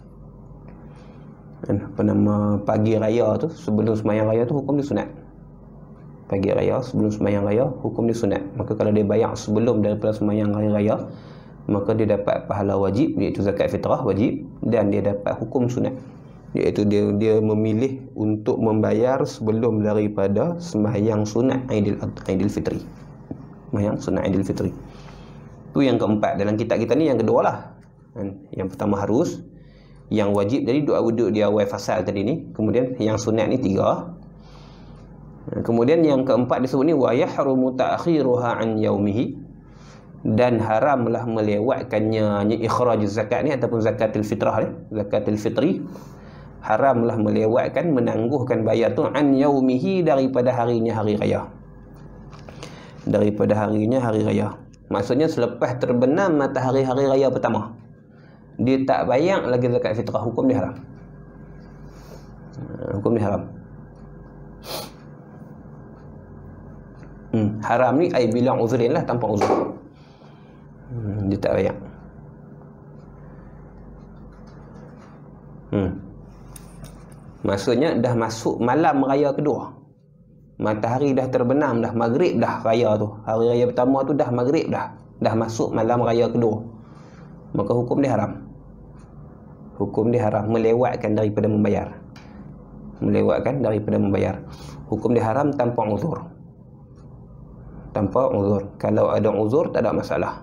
Apa nama, pagi raya tu sebelum sembahyang raya tu hukum dia sunat. Pagi raya sebelum sembahyang raya hukum dia sunat. Maka kalau dia bayar sebelum daripada sembahyang hari raya, maka dia dapat pahala wajib, iaitu zakat fitrah wajib, dan dia dapat hukum sunat, iaitu dia dia memilih untuk membayar sebelum daripada sembahyang sunat Aidil Aidil Fitri. Sembahyang sunat Aidil Fitri. Itu yang keempat dalam kitab kita ni. Yang kedua lah, yang pertama harus, yang wajib jadi dua wuduk di awal fasal tadi ni, kemudian yang sunat ni tiga. Kemudian yang keempat disebut ni, wa yahrumu ta'khiruha an yaumihi, dan haramlah melewatkannya ikhraj zakat ni ataupun zakatul fitrah ni, zakatul fitri, haramlah melewatkan, menangguhkan bayar tu an yaumihi, daripada harinya hari raya. Daripada harinya hari raya. Maksudnya selepas terbenam matahari hari raya pertama, dia tak bayar lagi zakat fitrah, hukum dia haram. Hukum dia haram. Hmm, haram ni ai bilang uzrin lah, tanpa uzur. Hmm, dia tak bayar. Hmm. Maksudnya dah masuk malam raya kedua, matahari dah terbenam, dah maghrib dah raya tu. Hari raya pertama tu dah maghrib dah, dah masuk malam raya kedua, maka hukum dia haram. Hukum dia haram melewatkan daripada membayar. Melewatkan daripada membayar. Hukum dia haram tanpa uzur. Tanpa uzur. Kalau ada uzur tak ada masalah.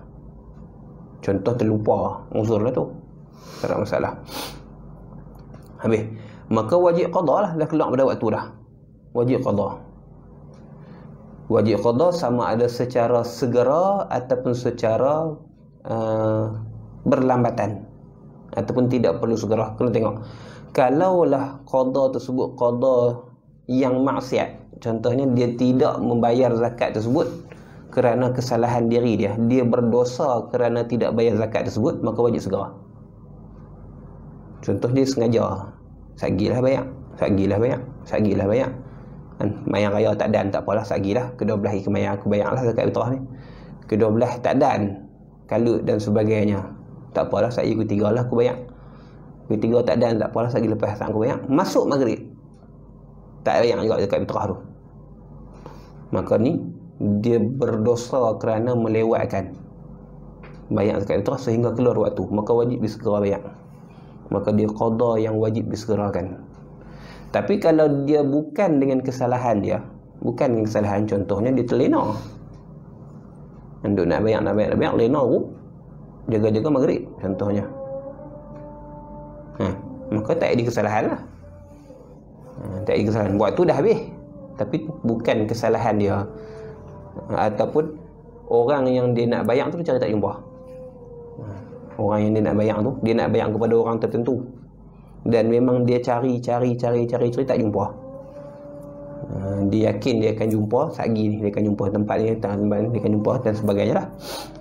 Contoh terlupa, uzur lah tu, tak ada masalah. Habis. maka wajib qada lah, dah keluar pada waktu dah. Wajib qada. Wajib qada sama ada secara segera ataupun secara uh, berlambatan, ataupun tidak perlu segera. Kena tengok. Kalaulah qada tersebut qada yang maksiat, contohnya dia tidak membayar zakat tersebut kerana kesalahan diri dia, dia berdosa kerana tidak bayar zakat tersebut, maka wajib segera. Contoh dia sengaja, sagilah bayar, sagilah bayar, sagilah bayar. Kan mayang raya tak dan, tak apalah, sagilah kedua belah ikan mayang aku bayarlah zakat fitrah ni. Kedua belah tak dan, kalut dan sebagainya, tak apalah, sagi aku tiga lah aku bayar. Aku tiga tak dan, tak apalah, sagi lepas tak aku bayar. Masuk maghrib, tak bayar juga zakat fitrah tu. Maka ni dia berdosa kerana melewatkan bayar zakat fitrah sehingga keluar waktu, maka wajib disegera bayar. Maka dia qada yang wajib disegerakan. Tapi kalau dia bukan dengan kesalahan dia, bukan dengan kesalahan, contohnya dia terlena, Anduk nak bayar, nak bayar, nak bayar, lena tu jaga-jaga maghrib contohnya, ha, maka tak ada kesalahan lah, ha, tak ada kesalahan, waktu dah habis. Tapi bukan kesalahan dia, ataupun orang yang dia nak bayar tu cari tak jumpa. Orang yang dia nak bayar tu, dia nak bayar kepada orang tertentu, dan memang dia cari, cari, cari, cari, cari tak jumpa. Uh, dia yakin dia akan jumpa, sagi ni dia akan jumpa tempat ni, tempat ni dia akan jumpa dan sebagainya lah.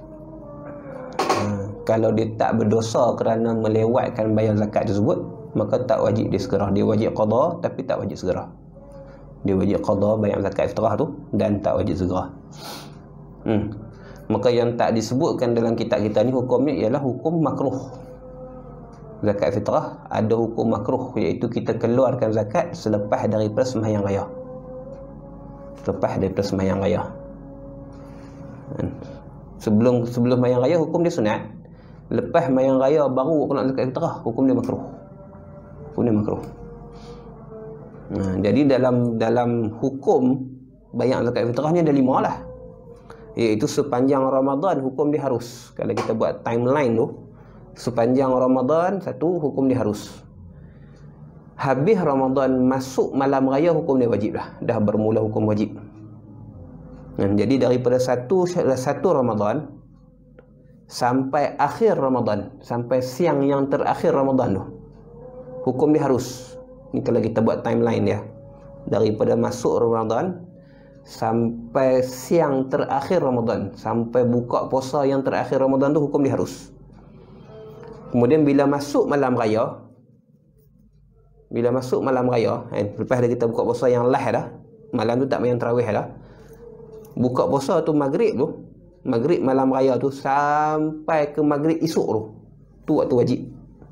Uh, kalau dia tak berdosa kerana melewatkan bayar zakat tersebut, maka tak wajib dia segera. Dia wajib qada tapi tak wajib segera. Dia wajib qada bayar zakat fitrah tu dan tak wajib segera. Hmm. Maka yang tak disebutkan dalam kitab kita ni hukumnya ialah hukum makruh. Zakat fitrah ada hukum makruh, iaitu kita keluarkan zakat selepas daripada sembahyang raya. Selepas daripada sembahyang raya. Sebelum sebelum sembahyang raya hukum dia sunat. Lepas sembahyang raya baru keluar zakat fitrah, hukum dia makruh. Hukum dia makruh. Nah, jadi dalam dalam hukum bayar zakat fitrah ni ada lima lah. Iaitu sepanjang Ramadan hukum dia harus. Kalau kita buat timeline tu, sepanjang Ramadan satu hukum dia harus. Habis Ramadan masuk malam raya hukum dia wajib dah. Dah bermula hukum wajib. Dan jadi daripada satu satu Ramadan sampai akhir Ramadan, sampai siang yang terakhir Ramadan tu, hukum dia harus. Ni kalau kita buat timeline dia, daripada masuk Ramadan sampai siang terakhir Ramadan, sampai buka puasa yang terakhir Ramadan tu hukum dia harus. Kemudian bila masuk malam raya, bila masuk malam raya, eh, lepas dah kita buka puasa yang last dah, malam tu tak main tarawih dah, buka puasa tu maghrib tu, maghrib malam raya tu sampai ke maghrib esok tu, tu waktu wajib.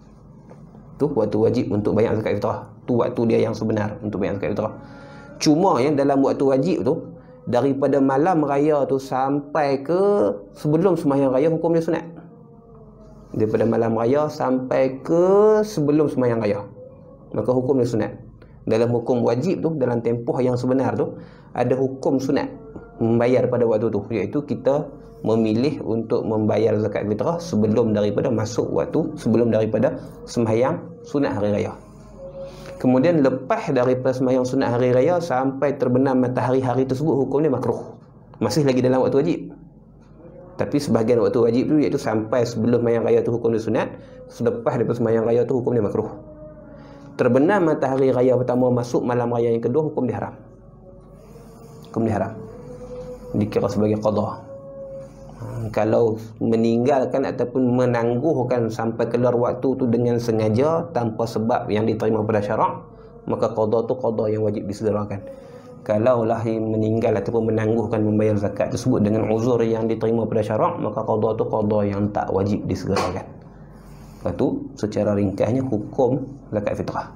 Tu waktu wajib untuk bayar zakat fitrah. Tu waktu dia yang sebenar untuk bayar zakat fitrah. Cuma yang dalam waktu wajib tu, daripada malam raya tu sampai ke sebelum sembahyang raya hukum dia sunat. Daripada malam raya sampai ke sebelum sembahyang raya, maka hukum dia sunat. Dalam hukum wajib tu, dalam tempoh yang sebenar tu, ada hukum sunat membayar pada waktu tu, iaitu kita memilih untuk membayar zakat fitrah sebelum daripada masuk waktu, sebelum daripada sembahyang sunat hari raya. Kemudian lepas daripada sembahyang sunat hari raya sampai terbenam matahari hari tersebut, hukum dia makruh. Masih lagi dalam waktu wajib. Tapi sebahagian waktu wajib tu, iaitu sampai sebelum sembahyang raya tu hukum dia sunat, selepas daripada sembahyang raya tu hukum dia makruh. Terbenam matahari raya pertama, masuk malam raya yang kedua, hukum dia haram. Hukum dia haram. Dikira sebagai qada. Kalau meninggalkan ataupun menangguhkan sampai keluar waktu tu dengan sengaja tanpa sebab yang diterima pada syarak, maka qada tu qada yang wajib disegerakan. Kalaulah meninggal ataupun menangguhkan membayar zakat tersebut dengan uzur yang diterima pada syarak, maka qada tu qada yang tak wajib disegerakan. Lepas tu secara ringkasnya hukum zakat fitrah.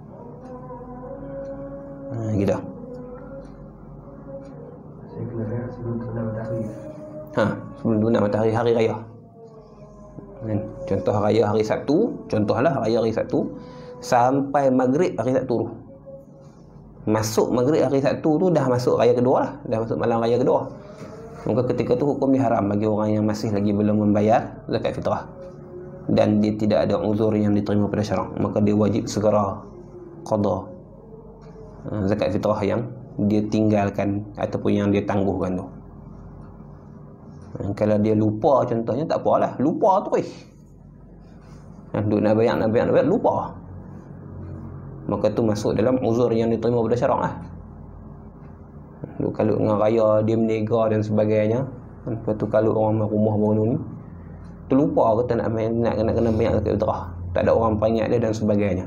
Ha, gitu. Ha, sebelum tunang matahari hari raya. Contoh raya hari Sabtu, contohlah raya hari Sabtu sampai maghrib hari Sabtu tu. Masuk maghrib hari Sabtu tu dah masuk raya kedua lah, dah masuk malam raya kedua. Maka ketika tu hukum dia haram bagi orang yang masih lagi belum membayar zakat fitrah dan dia tidak ada uzur yang diterima pada syarak, maka dia wajib segera qada. Ha, zakat fitrah yang dia tinggalkan ataupun yang dia tangguhkan tu. Ha, kalau dia lupa contohnya, tak apalah, lupa tu eh. Ha, duk nak bayar, nak bayar, nak bayar, lupa. Maka tu masuk dalam uzur yang diterima pada syarak lah. Duk kalut dengan raya, dia menega dan sebagainya. Lepas tu kalut orang rumah baru ni, terlupa kata nak main, nak nak kena bayar zakat fitrah. Tak ada orang peringat dia dan sebagainya.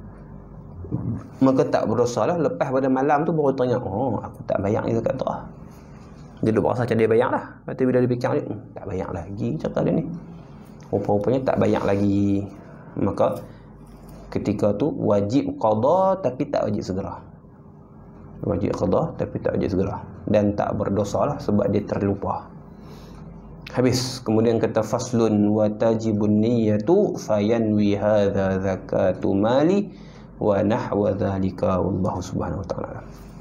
Maka tak berdosa lah. Lepas pada malam tu baru teringat, oh aku tak bayar ni zakat fitrah. Dia duk berasa macam dia bayar lah. Lepas tu bila dia fikir dia, hmm, tak bayar lagi cakap dia ni. Rupa-rupanya tak bayar lagi. Maka ketika tu wajib qada tapi tak wajib segera. Wajib qada tapi tak wajib segera. Dan tak berdosa lah sebab dia terlupa. Habis. Kemudian kata faslun wa tajibun niyatu fayanwi hadha zakatu mali wa nahwa dhalika wallahu subhanahu wa ta'ala.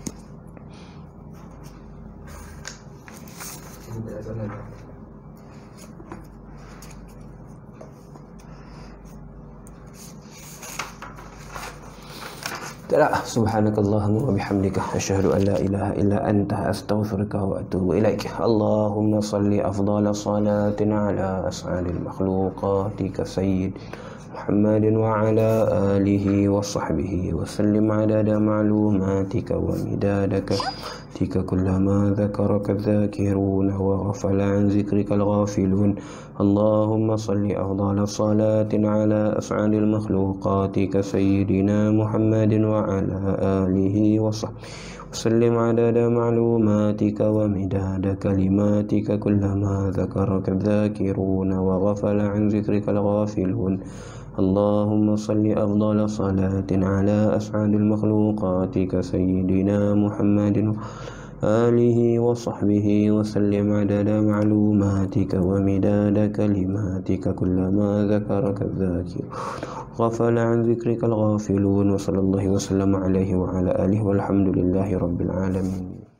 Taklah. Subhanakallahumma wa bihamdika asyhadu an la ilaha illa anta astaghfiruka wa atubu ilaik. Allahumma salli afdhala salatin ala as'alil makhluqatika sayyid Muhammadin wa ala alihi wa sahbihi wa sallim adada ma'lumatika wa midadaka tika kullama dhakaraka dhakiruna wa ghafala an zikrika al-ghafilun. Allahumma salli afdhala salatin ala as'alil makhluqatika sayyidina Muhammadin wa ala alihi wa sahbihi وسلم عدد معلوماتك ومداد كلماتك كلما ذكرك الذاكرون وغفل عن ذكرك الغافلون. اللهم صل أفضل صلاة على أسعد المخلوقات كسيدنا محمد آله وصحبه وسلم عدد معلوماتك ومداد كلماتك كلما ذكرك الذاكر غفل عن ذكرك الغافلون. وصلى الله وسلم عليه وعلى آله والحمد لله رب العالمين.